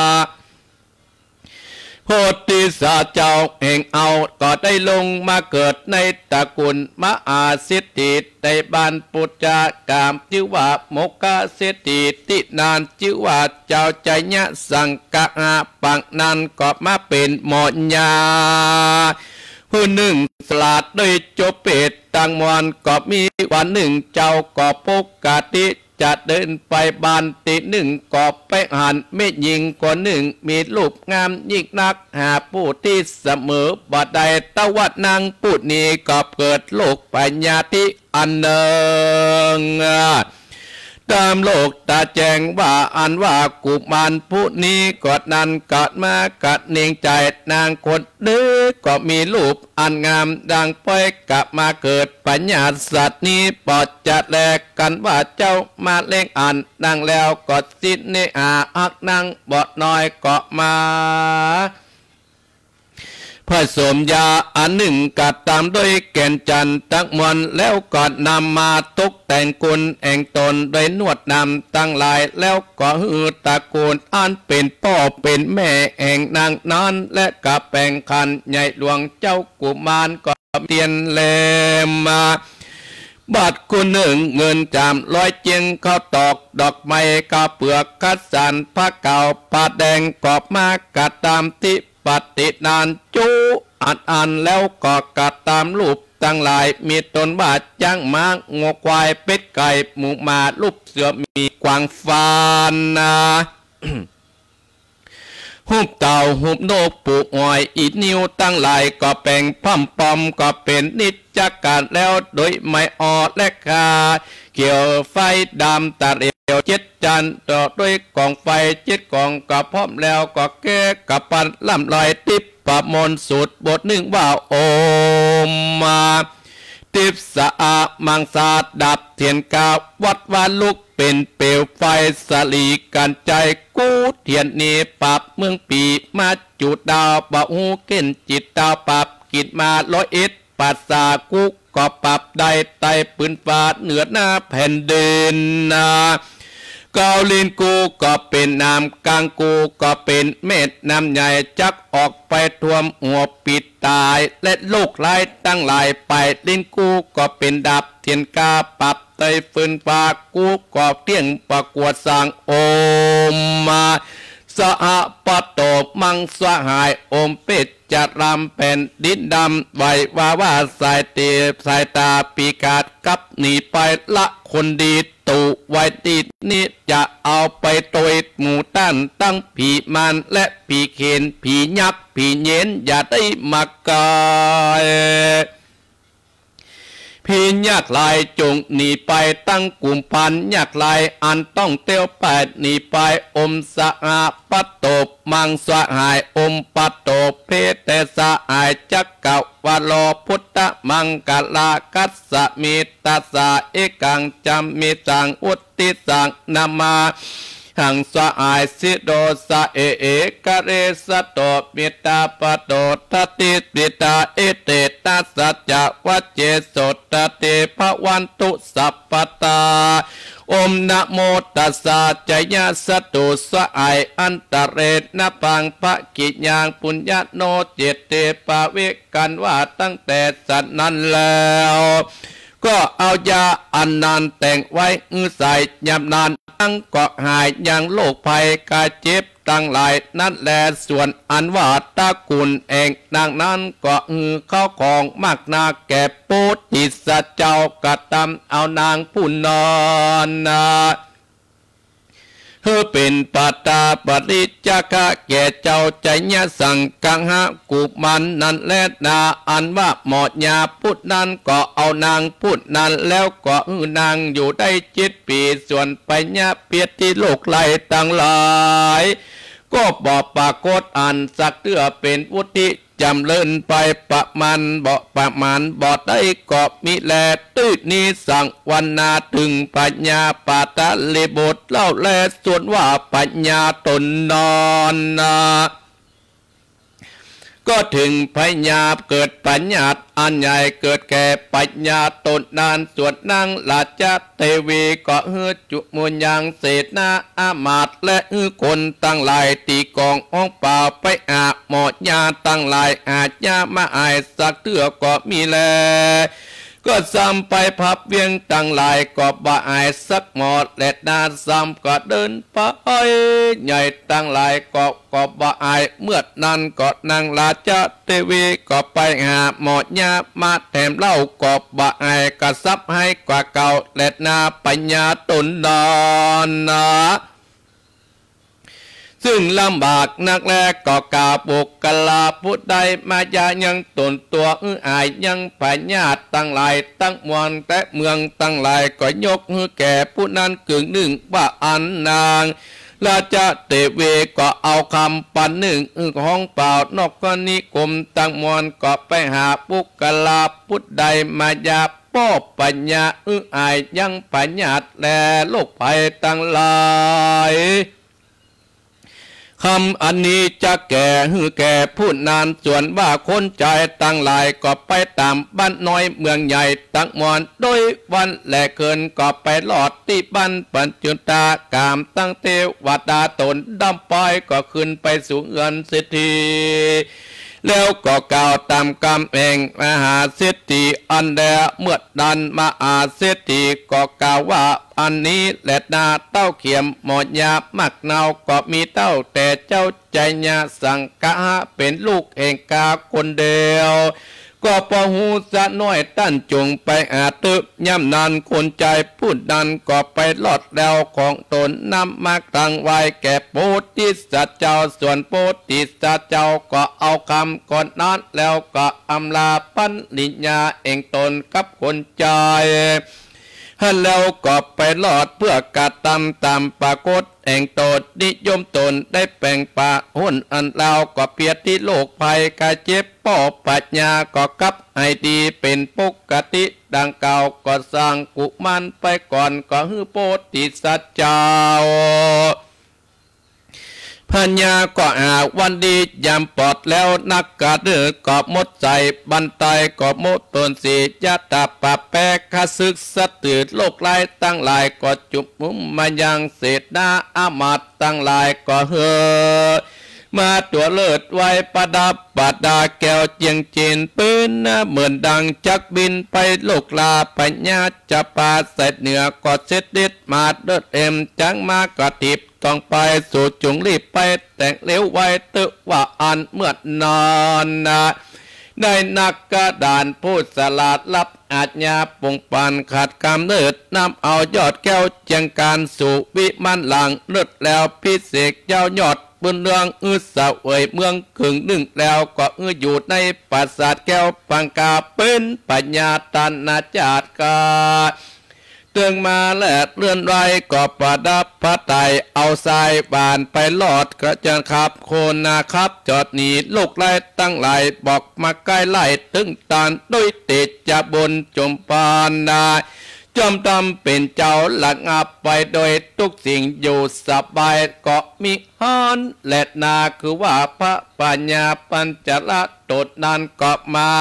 โพธิสัตว์เจ้าแห่งเอาก็ได้ลงมาเกิดในตระกูลมหาเศรษฐีในบ้านปุจจากามชื่อว่าโมกขเศรษฐีที่นานชื่อว่าเจ้าใจญะสังกะอาปังนันก็มาเป็นหมอญาผู้หนึ่งสลาดโดยจบเป็ดตั้งมวลก็มีวันหนึ่งเจ้าก็ปกติจะเดินไปบ้านติหนึ่งก็ไปหันเม็ดยิงคนหนึ่งมีรูปงามยิ่งนักหาผู้ที่เสมอบัดใดตะวัดนางผู้นี้ก็เกิดโลกปัญญาที่อันหนึ่งตามโลกตาแจงว่าอันว่ากุมารผู้นี้ก็นั้นกัดมากัดเนียงใจนางคนนี้ก็มีรูปอันงามดังป้อยกลับมาเกิดปัญญาสัตว์นี้ปอดจัดแลกกันว่าเจ้ามาเล่งอันดังแล้วก็สิ้นเนอักนางบอดน้อยก็มาผสมยาอันหนึ่งกัดตามด้วยแก่นจันทร์ตั้งมวลแล้วก็นำมาตกแต่งกุลแห่งตนโดยนวดนำตั้งหลายแล้วก็ฮือตระกูลอันเป็นพ่อเป็นแม่แห่งนางนั้นและกับแปลงคันใหญ่หลวงเจ้ากุมารก็เตียนแลมาบัดคุณหนึ่งเงินจาม100 เจียงข้าวตอกดอกไม้กาเปลือกคัดสันผ้าเก่าผ้าแดงกรอบมากัดตามที่ปฏินานจูอันแล้วก็กัดตามรูปตั้งหลายมีตนบาดจ้างม้างงอควายเป็ดไก่หมูหมาลูกเสือมีกวางฟานนะ หุบเต่าหุบโนกปลูกอ้อยอีนิ้วตั้งหลายก็แปลงพั่มปอมก็เป็นนิจจการแล้วโดยไม่ออดและคาเกี่ยวไฟดำตาเรียวเจ็ดจันต่อด้วยกองไฟเจ็ดกองก็พร้อมแล้วก็แก้กับปันล่ำลอยติบปะมนสุดบทหนึ่งว่าโอมมาติบสะอามังสาดับเทียนกาวัดวาลุกเป็นเปลวไฟสลีกันใจกู้เทียนนี้ปับเมืองปีมาจุดดาวบะหูเก้นจิตดาวปับกิดมา101ปัสสากุกก็ปับได้ไตปืนฟ้าเหนือหน้าแผ่นดินนะเกาลินกูก็เป็นน้ำกลางกูก็เป็นเม็ดน้ำใหญ่จักออกไปท่วมหัวปิดตายและลูกไล่ตั้งหลายไปลินกูก็เป็นดับเทียนกาปับไตฟืนฟ้ากูก็เตี้ยงประกวดสร้างโอมมาสหปโตมังสหายโอมเป็ดจะรำแผ่นดินดำไหวว่าสายเตสายตาปีกาดกับหนีไปละคนดีตุไว้ดีนี้จะเอาไปโตยหมู่ต้านตั้งผีมันและผีเข็นผียักษ์ผีเย็นอย่าได้มากายพี่ยากลายจงหนีไปตั้งกลุ่มพันยากลายอันต้องเตียวแปดหนีไปอมสะอาปัตโตมังสหายอมปัตโตเพเตสหายจักกะวะโลพุทธมังกลาคัสสมิตัสสะเอกังจำมิสังอุตติสังนามาหังสหายสิโดสะเอกะเรสโตมิตาปโตทัตติปิตาเอเตตัสสะจะวัจเจโสตเตภวันตุสัพพตาอมนะโมตัสสะจยะสตุสะไออันตะเรนะปังพระกิจยางปุญญโนเจเตปะเวกันว่าตั้งแต่สัตนั้นแล้วก็เอายาอันนานแต่งไว้ใส่ยามนานตั้งเกาะหายอย่างโรคภัยกายเจ็บตั้งหลายนั่นแลส่วนอันว่าตากุลเองดังนั้นก็เข้าของมากนาแก่ปูติสเจ้ากระทำเอานางผู้นอนเธอเป็นปัตตาปริจกะแก่เจ้าใจญาสังกังหะกุมันนั้นแลนาอันว่าหมอดยาพุทธนั้นก็เอานางพุทธนั้นแล้วก็นางอยู่ได้7 ปีส่วนไปญาเปียที่โลกไหลตั้งหลายก็บอกปรากฏอันสักเตื้อเป็นวุฒิจำเลินไปประมาณบ่ได้ก็มิแลตื้อนี้สั่งวันนาถึงปัญญาปาตะเลบทเล่าแลส่วนว่าปัญญาตนนอนก็ถึงปัญญาเกิดปัญญาอันใหญ่เกิดแก่ปัญญาตนนานส่วนนางราชเทวีก็จุมุญยังเศษนาอามาตและคนตั้งหลายตีกองห้องเปล่าไปอาหมอดยาตั้งหลายอาจยามาอายสักเถื่อก็มีแลก็ซ้ำไปพับเวียงตั้งหลายก็บ่อายสักหมอดและนาซ้ำก็เดินไปใหญ่ตั้งหลายก็บ่อายเมื่อนั้นก็นางราชเทวีก็ไปหาหมอดยามาแถมเล่าก็บ่อายก็ซับให้กว่าเก่าและนาปัญญาตนดอนซึ่งลำบากนักแลก็กาบุกกลาผู้ใดมายายังตนตัวอายยังพญาติตั้งหลายตั้งมวลแต่เมืองตั้งหลายก็ยกแก่ผู้นั้นกึ่งหนึ่งว่าอันนางราชเทวีก็เอาคำปันหนึ่งของเปล่านอกก็นิคมตั้งมวลก็ไปหาบุกกลาผู้ใดมายาป้อปัญญาอายยังพญาติแลโลกภัยตั้งหลายคำอันนี้จะแก่ผู้นานส่วนว่าคนใจตั้งหลายก็ไปตามบ้านน้อยเมืองใหญ่ตั้งมอนโดยวันแหลกเกินก็ไปหลอดที่บ้านปัญจุตากามตั้งเทวดาตนดำปอยก็ขึ้นไปสู่เงินเศรษฐีแล้วก็กล่าวตามกรรมเองมหาเศรษฐีอันแดเมื่อดันมหาเศรษฐีก็กล่าวว่าอันนี้แหละนาเต้าเขียมหมอดยามักเนาก็มีเต้าแต่เจ้าใจญาสังกะเป็นลูกเองกาคนเดียวก็พอหูสะน้อยตั้นจงไปอาตึกย่ำนานคนใจพูดดันก็ไปลอดแล้วของตนนำมาตั้งไว้แก่โพธิสัตว์เจ้าส่วนโพธิสัตว์เจ้าก็เอาคำก่อนนั้นแล้วก็อำลาปัญญาเองตนกับคนใจแล้วก็ไปลอดเพื่อกระทำตามปรากฏแห่งตนนิยมตนได้แปลงปะหุ่นอันเราก็เพียรที่โลกภัยกาเจ็บป่อปัญญาก็กับให้ดีเป็นปกติดังเก่าก็สร้างกุมันไปก่อนก็ฮือโพธิสัตว์เจ้าพัญญาก็อาวันดียามปลอดแล้วนักกระเดือกอบมดใจบันไตกอบมดตนสียะตาปะแปกขศึกสะตืดโลกลายตั้งหลายก็จุบมุมมายังเศษหน้าอามาตตั้งหลายก็เฮอมาตัวเลิศไว้ประดับปัดาแก้วเจียงจีนปืนเหมือนดังจักบินไปโลกลาปัญญาจะปาเสร็จเหนือก็เสด็จดิดมาเดิดเอ็มจังมากระติบต้องไปสู่จุงรีบไปแต่งเลี้ยวไว้ตึกว่าอันเมื่อนอนได้นักกระดานพูดสลาดลับอาจญาปงปานขาดกำเนิดนำเอายอดแก้วเจียงการสู่วิมันหลังเลิศแล้วพิเศษเจ้ายอดบนเรื่องสะเวยเมืองขึงหนึ่งแล้วก็อยู่ในปราสาทแก้วปังกาเป็นปัญญาตันนาจาดกาเตืองมาและเลื่อนไรก็ประดับพระไตรเอาทรายบานไปลอดกระจันขับโคนนาครับจอดหนีลูกไล่ตั้งไหลบอกมาใกล้ไล่ตึงตานด้วยเตจจะบนจมปานนาจอมตำเป็นเจ้าหลักอับไปโดยทุกสิ่งอยู่สบายก็มีฮอนและนาคือว่าพระปัญญาปัญจละโดดนันก็มา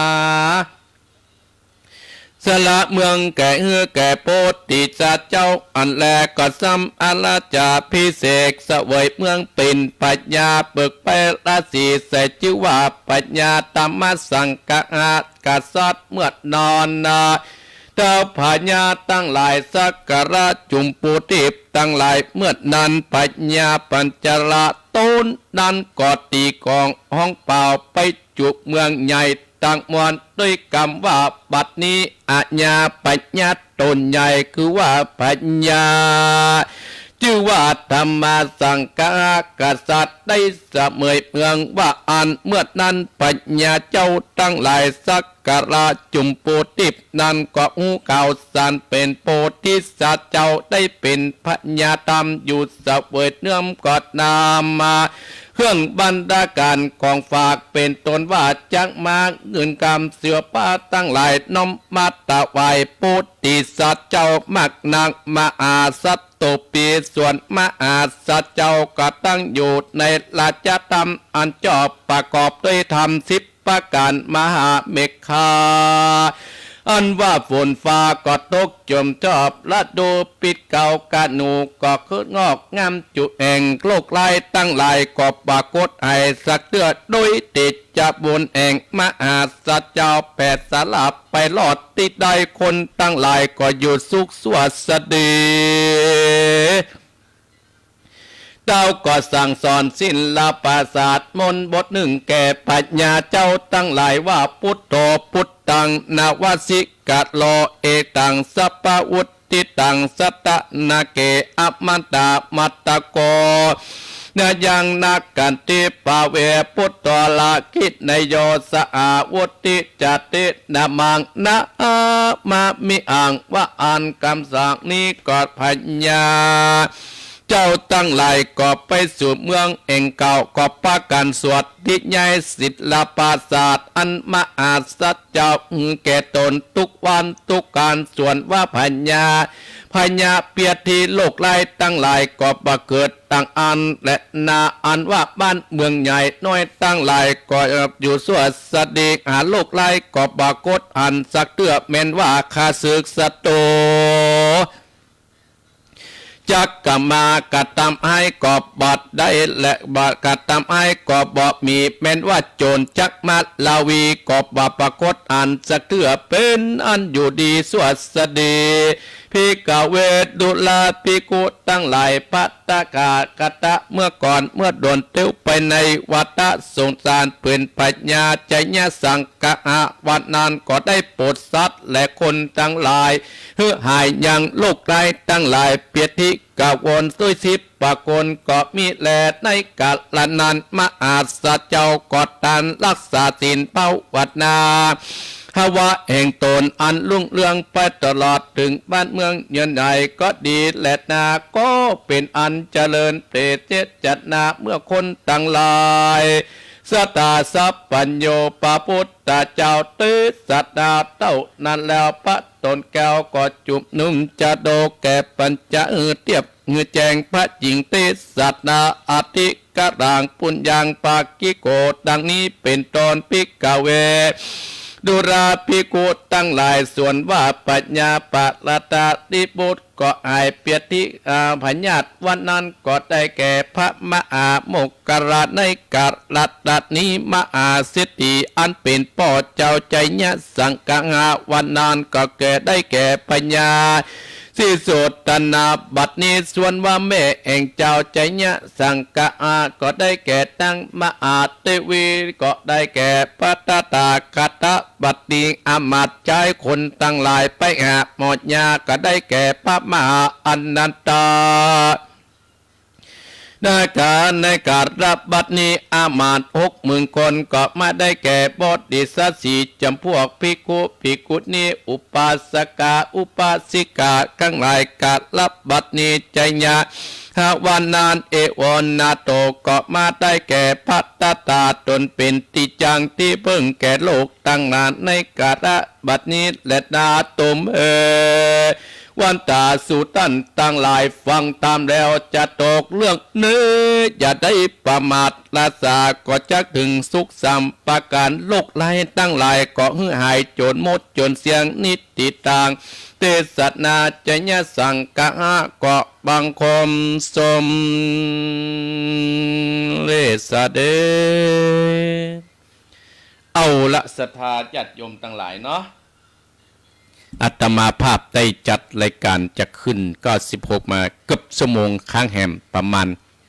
สละเมืองแก่แก่โพธิสัตว์เจ้าอันแลก็ซ้ำอาลาจาพิเศษเสวยเมืองเป็นปัญญาเบิกไปราศีใส่ชื่อว่าปัญญาธรรมสังกะอาตกษัตริย์เมื่อนอนนาเจ้าพญาตั้งหลายสักการะจุมปูทิพตั้งหลายเมื่อนั้นปัญญาปัญจละต้นนั้นกอดตีกองห้องเปล่าไปจุเมืองใหญ่ตั้งมวลด้วยคำว่าบัดนี้อาญาปัญญาตนใหญ่คือว่าปัญญาชื่อว่าธรรมสังฆกษัตริย์ได้เสมอเมืองว่าอันเมื่อนั้นปัญญาเจ้าตั้งหลายสักการะจุมโพธินั้นก็หูเก่าสารเป็นโพธิสัตว์เจ้าได้เป็นปัญญาธรรมอยู่เสวยเนื่อมกอดนามมาเครื่องบรรดาการของฝากเป็นตนว่าจักมาเงินกรรมเสือป้าตั้งหลายน้อมมาตะไวโพธิสัตว์เจ้ามักนางมาอาสัตตปีส่วนมหาสัตว์เจ้าก็ตั้งอยู่ในราชธรรมอันจอบประกอบด้วยธรรม10ประการมหาเมฆคาอันว่าฝนฟ้าก็ตกจมชอบละดูปิดเก่ากะหนูก็คืองอกงามจุแห่งโลกลายตั้งหลายก็ปรากฏไอสักเตือดโดยติดจะบนแห่งมหาสัตว์เจ้าแปดสลับไปลอดติดได้คนตั้งหลายก็อยู่สุขสวัสดีเจ้าก็สั่งสอนศิลปศาสตร์มนต์บทหนึ่งแก่ปัญญาเจ้าตั้งหลายว่าพุทโธพุทธังนาวสิกะโลเอตังสัพพะวุติตังสัตตนาเกอมันตามัตตโกนายังนักกันติปาเวพุทโธละคิดในโยสะอาวุติจัตตินามังนะมามิอังว่าอันคำสั่งนี้กอดปัญญาเจ้าตั้งหลายก็ไปสู่เมืองเองเก่าก็ปากันสวดทิศใหญ่ศิลปศาสตร์อันมหาสัจเจ้าแก่ตนทุกวันทุกการส่วนว่าปัญญาเปียทีโลกไล่ตั้งหลายก็บังเกิดตั้งอันและนาอันว่าบ้านเมืองใหญ่น้อยตั้งหลายก็อยู่สวดสดีหาโลกไล่ก็ปรากฏอันสักเตือแม้นว่าข้าศึกศัตรูจักกมากระทำให้กอบบัดได้และบัดกระทำให้กอบบ่มีแม้นว่าโจรจักมาลาวีกอบบ่ปรากฏอันสักเตือเป็นอันอยู่ดีสวัสดีภิกขเวดุลาภิกขุตั้งหลายปัตตกากตะเมื่อก่อนเมื่อโดนเตี้ยวไปในวัฏสงสารเปลี่ยนปัญญาใจญาสังกะอาวันนั้นก็ได้โปรดสัตว์และคนทั้งหลายเพื่อหายยังโลกไร้ตั้งหลายเปียทิกะวนด้วยสิบปะกลก็มีแลในกาลนั้นมหาสัจเจ้ากอดตันรักษาศีลเป้าวัดนาภาวะแห่งตนอันรุ่งเรืองไปตลอดถึงบ้านเมืองเยือนใดก็ดีและนาก็เป็นอันเจริญเปรตเจจัดนาเมื่อคนตั้งหลายสตาสัพปัญโยปะพุทธเจ้าตื้อสัตดาเต้านั้นแล้วพระตนแก้วก็จุบนุ่มจะโดแก่ปัญจเทียบเงือแจงพระจิงเตสัตนาอธิกรางปุญญังปากิโกดังนี้เป็นตอนภิกขเวดุราภิกขุตั้งหลายส่วนว่าปัญญาปะละตาติบุตรก็อายเปียทิพญาตวันนั้นก็ได้แก่พระมหาโมกขราชในกาลตัดนี้มหาเศรษฐีอันเป็นพ่อเจ้าใจญะสังฆาวันนั้นก็แก่ได้แก่ปัญญาสิสุตตนาบัดนี้ส่วนว่าแม่แห่งเจ้าใจญะสังฆาก็ได้แก่ตั้งมหาเทวีก็ได้แก่ปัตตาคตบัดนี้อมาตย์ใจคนตั้งหลายไปหาหมดญาก็ได้แก่พระมหาอนันตาในการรับบัดนี้อามาตย์60,000 คนก็มาได้แก่บดิสัตสีจำพวกภิกขุภิกขุณีอุปาสกาอุปาสิกาทั้งหลายการรับบัดนี้ใจญาวันนานเอวนาโตก็มาได้แก่พัตตตาตนเป็นติจังที่เพิ่งแก่โลกตั้งนานในการบัดนี้และนาตมวันตาสุตันตั้งหลายฟังตามแล้วจะตกเรื่องเนื้ออย่าได้ประมาทลาสาก็จะถึงสุขสัมปการโลกไร้ตั้งหลายก็หื้อหายโจรมดจนเสียงนิติต่างเทศนาจะญะสังกะก็บังคมสมเลสเดเอาละศรัทธาญาติโยมตั้งหลายเนาะอาตมาภาพได้จัดรายการจะขึ้นก็16มาเกือบชั่วโมงค้างแหมประมาณ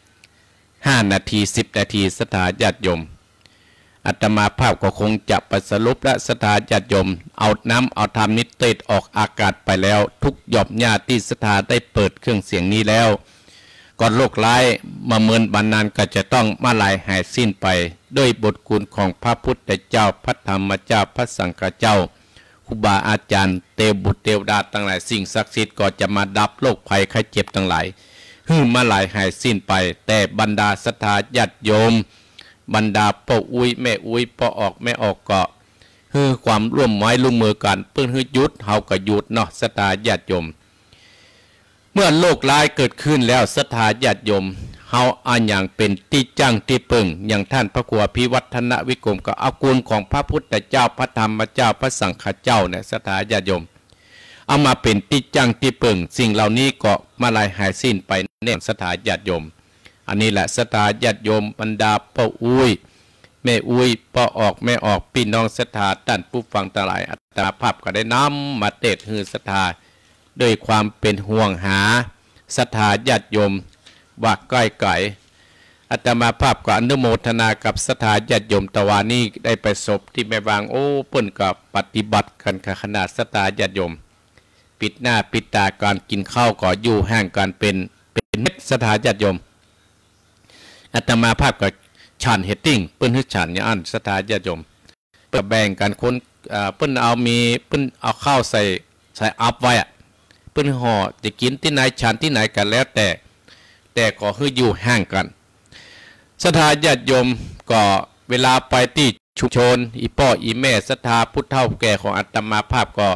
5 นาที10 นาทีศรัทธาญาติโยมอาตมาภาพก็คงจะประสรุปและศรัทธาญาติโยมเอาน้ำเอาธรรมนิเทศออกอากาศไปแล้วทุกหยอบญาติที่ศรัทธาได้เปิดเครื่องเสียงนี้แล้วก่อนโลกร้ายมาเมินบันนานก็จะต้องมาลายหายสิ้นไปด้วยบทคุณของพระพุทธเจ้าพระธรรมเจ้าพระสังฆเจ้าครูบาอาจารย์เทวบุตรเทวดาตั้งหลายสิ่งศักดิ์สิทธิ์ก็จะมาดับโรคภัยไข้เจ็บตั้งหลายมาลายหายสิ้นไปแต่บรรดาศรัทธาญาติโยมบรรดาพ่ออุ้ยแม่อุ้ยพ่อออกแม่ออกก็ความร่วมไม้ร่วมมือกันเพื่อหยุดเฮาก็หยุดเนาะศรัทธาญาติโยมเมื่อโรคร้ายเกิดขึ้นแล้วศรัทธาญาติโยมเฮาอันอย่างเป็นที่จ้างที่เปิงอย่างท่านพระครูพิวัฒนวิกรมก็เอาคุณของพระพุทธเจ้าพระธรรมเจ้าพระสังฆเจ้าเนี่ยศรัทธาญาติโยมเอามาเป็นที่จ้างที่เปิงสิ่งเหล่านี้ก็มาลายหายสิ้นไปแน่ศรัทธาญาติโยมอันนี้แหละศรัทธาญาติโยมบรรดาพ่ออุ้ยแม่อุ้ยพ่อออกแม่ออกพี่น้องศรัทธาท่านผู้ฟังทั้งหลายอัตมาภาพก็ได้นำมาเทศน์ฮือศรัทธาด้วยความเป็นห่วงหาศรัทธาญาติโยมว่าใกล้ไก่อาตมาภาพก็อนุโมทนากับศรัทธาญาติโยมตะวันนี้ได้ไปศพที่แม่วางโอ้เปิ้นกับปฏิบัติกันขนาดศรัทธาญาติโยมปิดหน้าปิดตาการกินข้าวก็อยู่ห่างกันเป็นเม็ดศรัทธาญาติโยมอาตมาภาพก็ฉันเฮตติ้งเปิ้นให้ฉันอย่างอันศรัทธาญาติโยมเปิ้นแบ่งกันคนเปิ้นเอาข้าวใส่อัพไว้อะเปิ้นห่อจะกินที่ไหนฉันที่ไหนกันแล้วแต่ก็ให้อยู่ห่างกันศรัทธาญาติโยมก็เวลาไปที่ชุมชนอีพ่ออีแม่ศรัทธาผู้เฒ่าแก่ของอาตมาภาพก็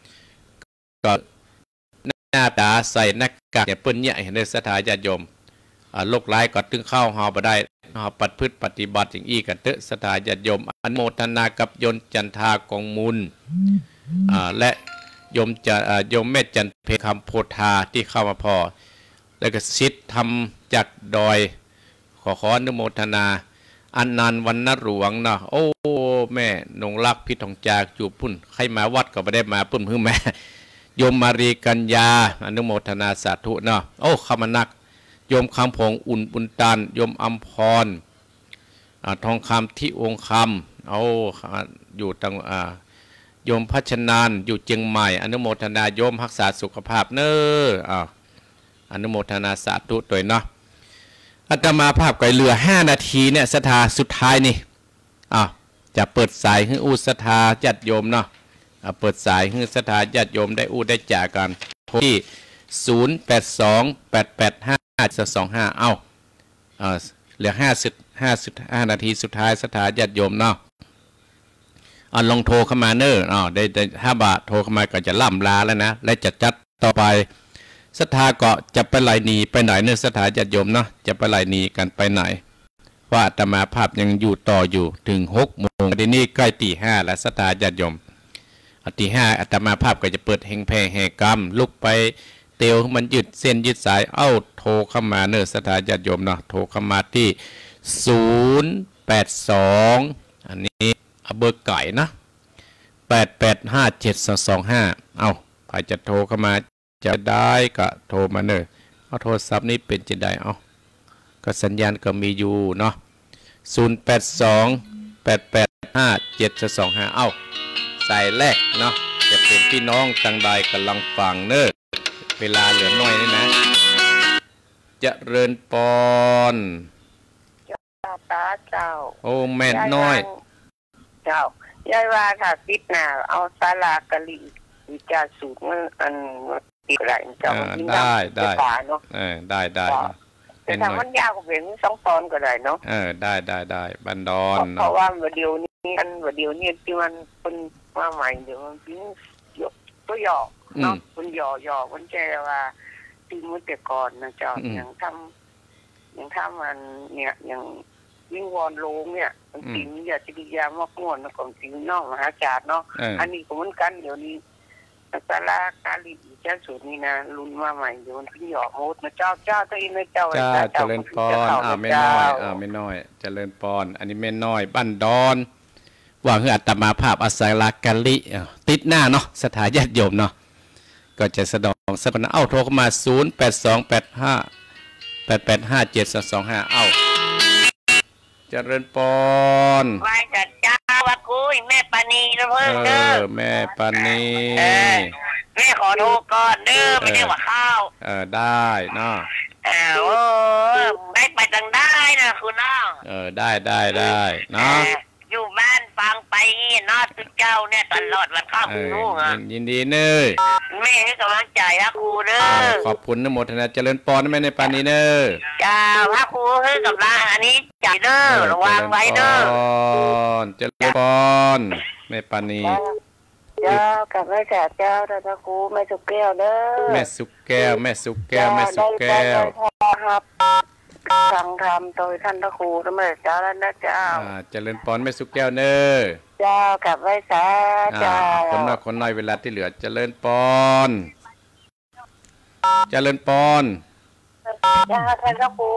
หน้าตาใส่หน้ากากเปิ้นเนี่ยเห็นได้ศรัทธาญาติโยมโรคร้ายก็ตึงเข้าหาบ่ได้หาปัดพืชปฏิบัติอย่างอี้กันเถอะศรัทธาญาติโยมอนุโมทนากับยนจันทากองมูลและโยมแม่จันเพคำโพธาที่เข้ามาพอแล้วก็สิทธิ์ทำจากดอยขออนุโมทนาอันนันวันนหลวงเนาะโอ้แม่นงรักพี่ทองจากอยู่ปุ่นใครมาวัดก็ไม่ได้มาปุ่นเพิ่งแม่โยมมารีกัญญาอนุโมทนาสาธุเนาะโอ้ขมานักโยมคำผงอุ่นบุญตันโยมอัมพรทองคำที่องค์คำเอาอยู่ตังโยมพัชนานอยู่เชียงใหม่อนุโมทนาโยมรักษาสุขภาพเนออนุโมทนาสาธุตัวเนาะอาตมาภาพไก่เรือ5 นาทีเนี่ยศรัทธาสุดท้ายนี่จะเปิดสายให้อุศรัทธาญาติโยมเนาะเปิดสายให้ศรัทธาญาติโยมได้ได้จากกันโทรที่08288525เหลือ55 นาทีสุดท้ายศรัทธาญาติโยมเนาะลองโทรเข้ามาเนอได้5 บาทโทรเข้ามาก็จะล่ำลาแล้วนะและจะจัดต่อไปศรัทธาก็จะไปไหลหนีไปไหนเนื้อศรัทธาญาติโยมเนาะจะไปไหลหนีกันไปไหนว่าอาตมาภาพยังอยู่ต่ออยู่ถึง6 โมงเดี๋ยวนี้ใกล้ตี 5แล้วศรัทธาญาติโยมตี 5อาตมาภาพก็จะเปิดแห่งแพร่แห่กรรมลุกไปเตียวมันยืดเส้นยืดสายโทรเข้ามาเนื้อศรัทธาญาติโยมเนาะโทรเข้ามาที่082อันนี้เบอร์ไก่นะ8857225ใครจะโทรเข้ามาจะได้ก็โทรมาเนอะโทรศัพท์นี้เป็นจะได้ก็สัญญาณก็มีอยู่เนาะ0828857225ใส่แรกเนาะจะเป็นพี่น้องต่างใดกำลังฟังเนอะเวลาเหลือน้อยนี่นะเจริญปอนตาเจ้าโอ้แม่น้อยเจ้ายายว่าค่ะติดหน้าเอาศาลากะลีวิจารสูตรมันอันติดอะไรเจ้าได้เนาะได้แต่ถ้ามันยาวกว่าเป็น2 ตอนก็ได้เนาะได้บันดอนเพราะว่าเดี๋ยวนี้ที่มันเป็นมาใหม่เดี๋ยวมันทิ้งก็หยอกเนาะมันหยอกมันแจ้ว่าที่มุแต่ก่อนนะเจ้าอย่างทำมันเนี่ยอย่างยิ่งวอนโลงเนี่ยมันจริงอยากจะดียามากง่วนนะของจริงนอกมหาจารย์เนาะอันนี้ก็เหมือนกันเดี๋ยวนี้ศาลากาลีเจ้าสูตรนี่นะรุ่นมาใหม่เดี๋ยวมันขึ้นหยอกโมดนะเจ้าตัวเองนะเจ้าเจริญปอนไม่น้อยเจริญปอนอันนี้ไม่น้อยบ้านดอนว่าคืออัตมาภาพอาศัยลากาลิติดหน้าเนาะสถาญาติโยมเนาะก็จะสะดองสักนะโทรเข้ามา082858857225เจริญปอนไหว้จัดเจ้าว่าคุยแม่ปานีนะเพิ่งเด้อแม่ปานีแม่ขอโทรก่อนเด้อไม่ได้ว่าข้าวได้เนาะได้ไปจังได้นะคุณน้องได้เนาะอยู่บ้านฟังไปนอดตุเจ้าเนี่ยตลอดวันข้าวคุณลูกยินดีเนยแม่ให้กำลังใจนะครูเด้อขอบคุณนะโมทนาเจริญปอนแม่ในปานีเนยจ้าพระครูให้กำลังอันนี้ใจเด้อระวังไว้เด้อเจริญปอนแม่ปานีเจ้ากับแม่จ่าเจ้าพระครูแม่สุกแก้วเด้อแม่สุกแก้วครับฟังธรรมโดยท่านพระครูสมเด็จเจ้าแล้วนะเจ้าเจริญปอนแม่สุกแก้วเนอเจ้ากับไว้สาเจ้าคนน้อยเวลาที่เหลือเจริญปอนเจริญปอนเจ้าท่านพระครู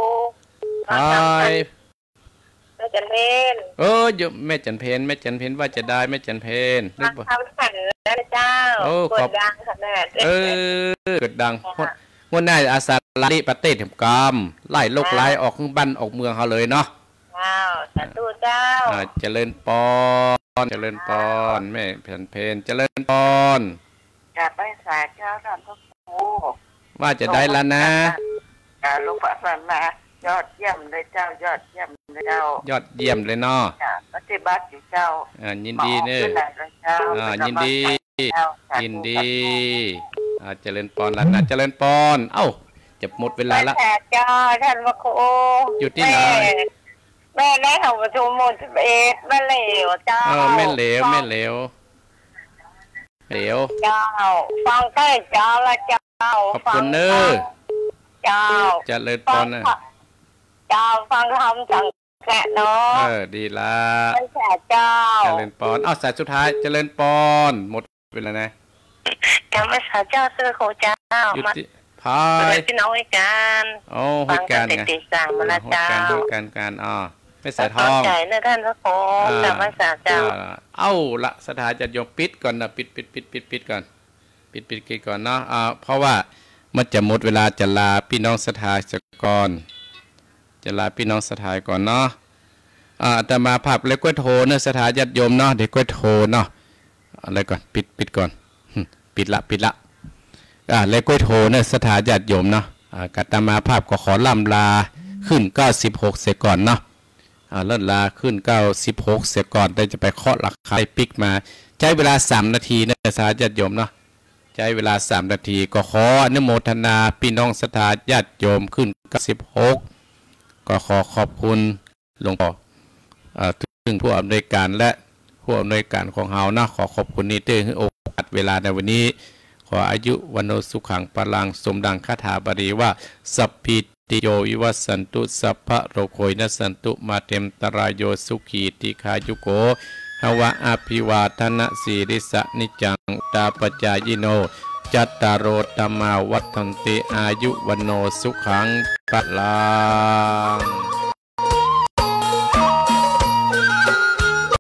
แม่จันเพนแม่จันเพนว่าจะได้แม่จันเพนนึกว่าทำขันแล้วเจ้าเกิดดังขนาดเกิดดังวันนี้อาสาลาลิประเทศแห่งกรรมไล่โลกไล่ออกข้างบ้านออกเมืองเขาเลยเนาะสาธุเจ้าเจริญปอนแม่เพนเจริญปอนกลับไปสาเจ้าท่านพระครูว่าจะได้แล้วนะลูกพระสันมายอดเยี่ยมเลยเจ้ายอดเยี่ยมเลยเจ้ายอดเยี่ยมเลยเนาะปฏิบัติอยู่เจ้ายินดีเนอะยินดีเจริญปอนแล้วนะเจริญปอนจะหมดเวลาละเจ้าท่านพระครูอยู่ที่ไหนแม่ได้ของประชุมหมด11แม่เหลวเจ้าไม่เหลวเจ้าฟังใกล้เจ้าละเจ้าขอบคุณเนอะเจ้าเจริญปอนนะเจ้าฟังคำสั่งแกะเนาะดีละเจ้าเจริญปอนสายสุดท้ายเจริญปอนหมดเวลานะกรรมสาเจ้าซื้อโคเจ้ามาพายพี่น้องให้การให้การไงติดสั่งมาละเจ้าการไม่สายทองใจนะท่านพระครูกรรมสาเจ้าละสถานจัดยมปิดก่อนนะปิดก่อนปิดก่อนเนาะเพราะว่ามันจะหมดเวลาจะลาพี่น้องสถาสกรจะลาพี่น้องสถาก่อนเนาะแต่มาภาพเล็กก็โทรเนอะสถาญาติโยมเนาะเด็กก็โทรเนาะอะไรก่อนปิดก่อนปิดละเล็กก็โทรเนอะสถาญาติโยมเนาะกัตมาภาพก็ขอล่ำลาขึ้น96เสียก่อนเนาะเลิศลาขึ้น96เสียก่อนแต่จะไปเคาะราคาปิกมาใช้เวลา3นาทีเนอะสถาญาติโยมเนาะใช้เวลา3นาทีก็ขออนุโมทนาพี่น้องสถาญาติโยมขึ้น96ก็ขอขอบคุณหลวงพ่อถึงผู้อำนวยการและผู้อำนวยการของเฮานะขอขอบคุณนี้ที่ให้โอกาสเวลาในวันนี้ขออายุวันโนสุขังพลังสมดังคาถาบาลีว่าสัพพิติโยวิวัสสันตุสัพพะโรโคยนัสสันตุมาเตมตรายโยสุขีติคายุโกภวะอภิวาทนะสีริสะนิจังตาปจายโนจัตตารโอตมาวัฏันติอายุวันโนสุขังพลัง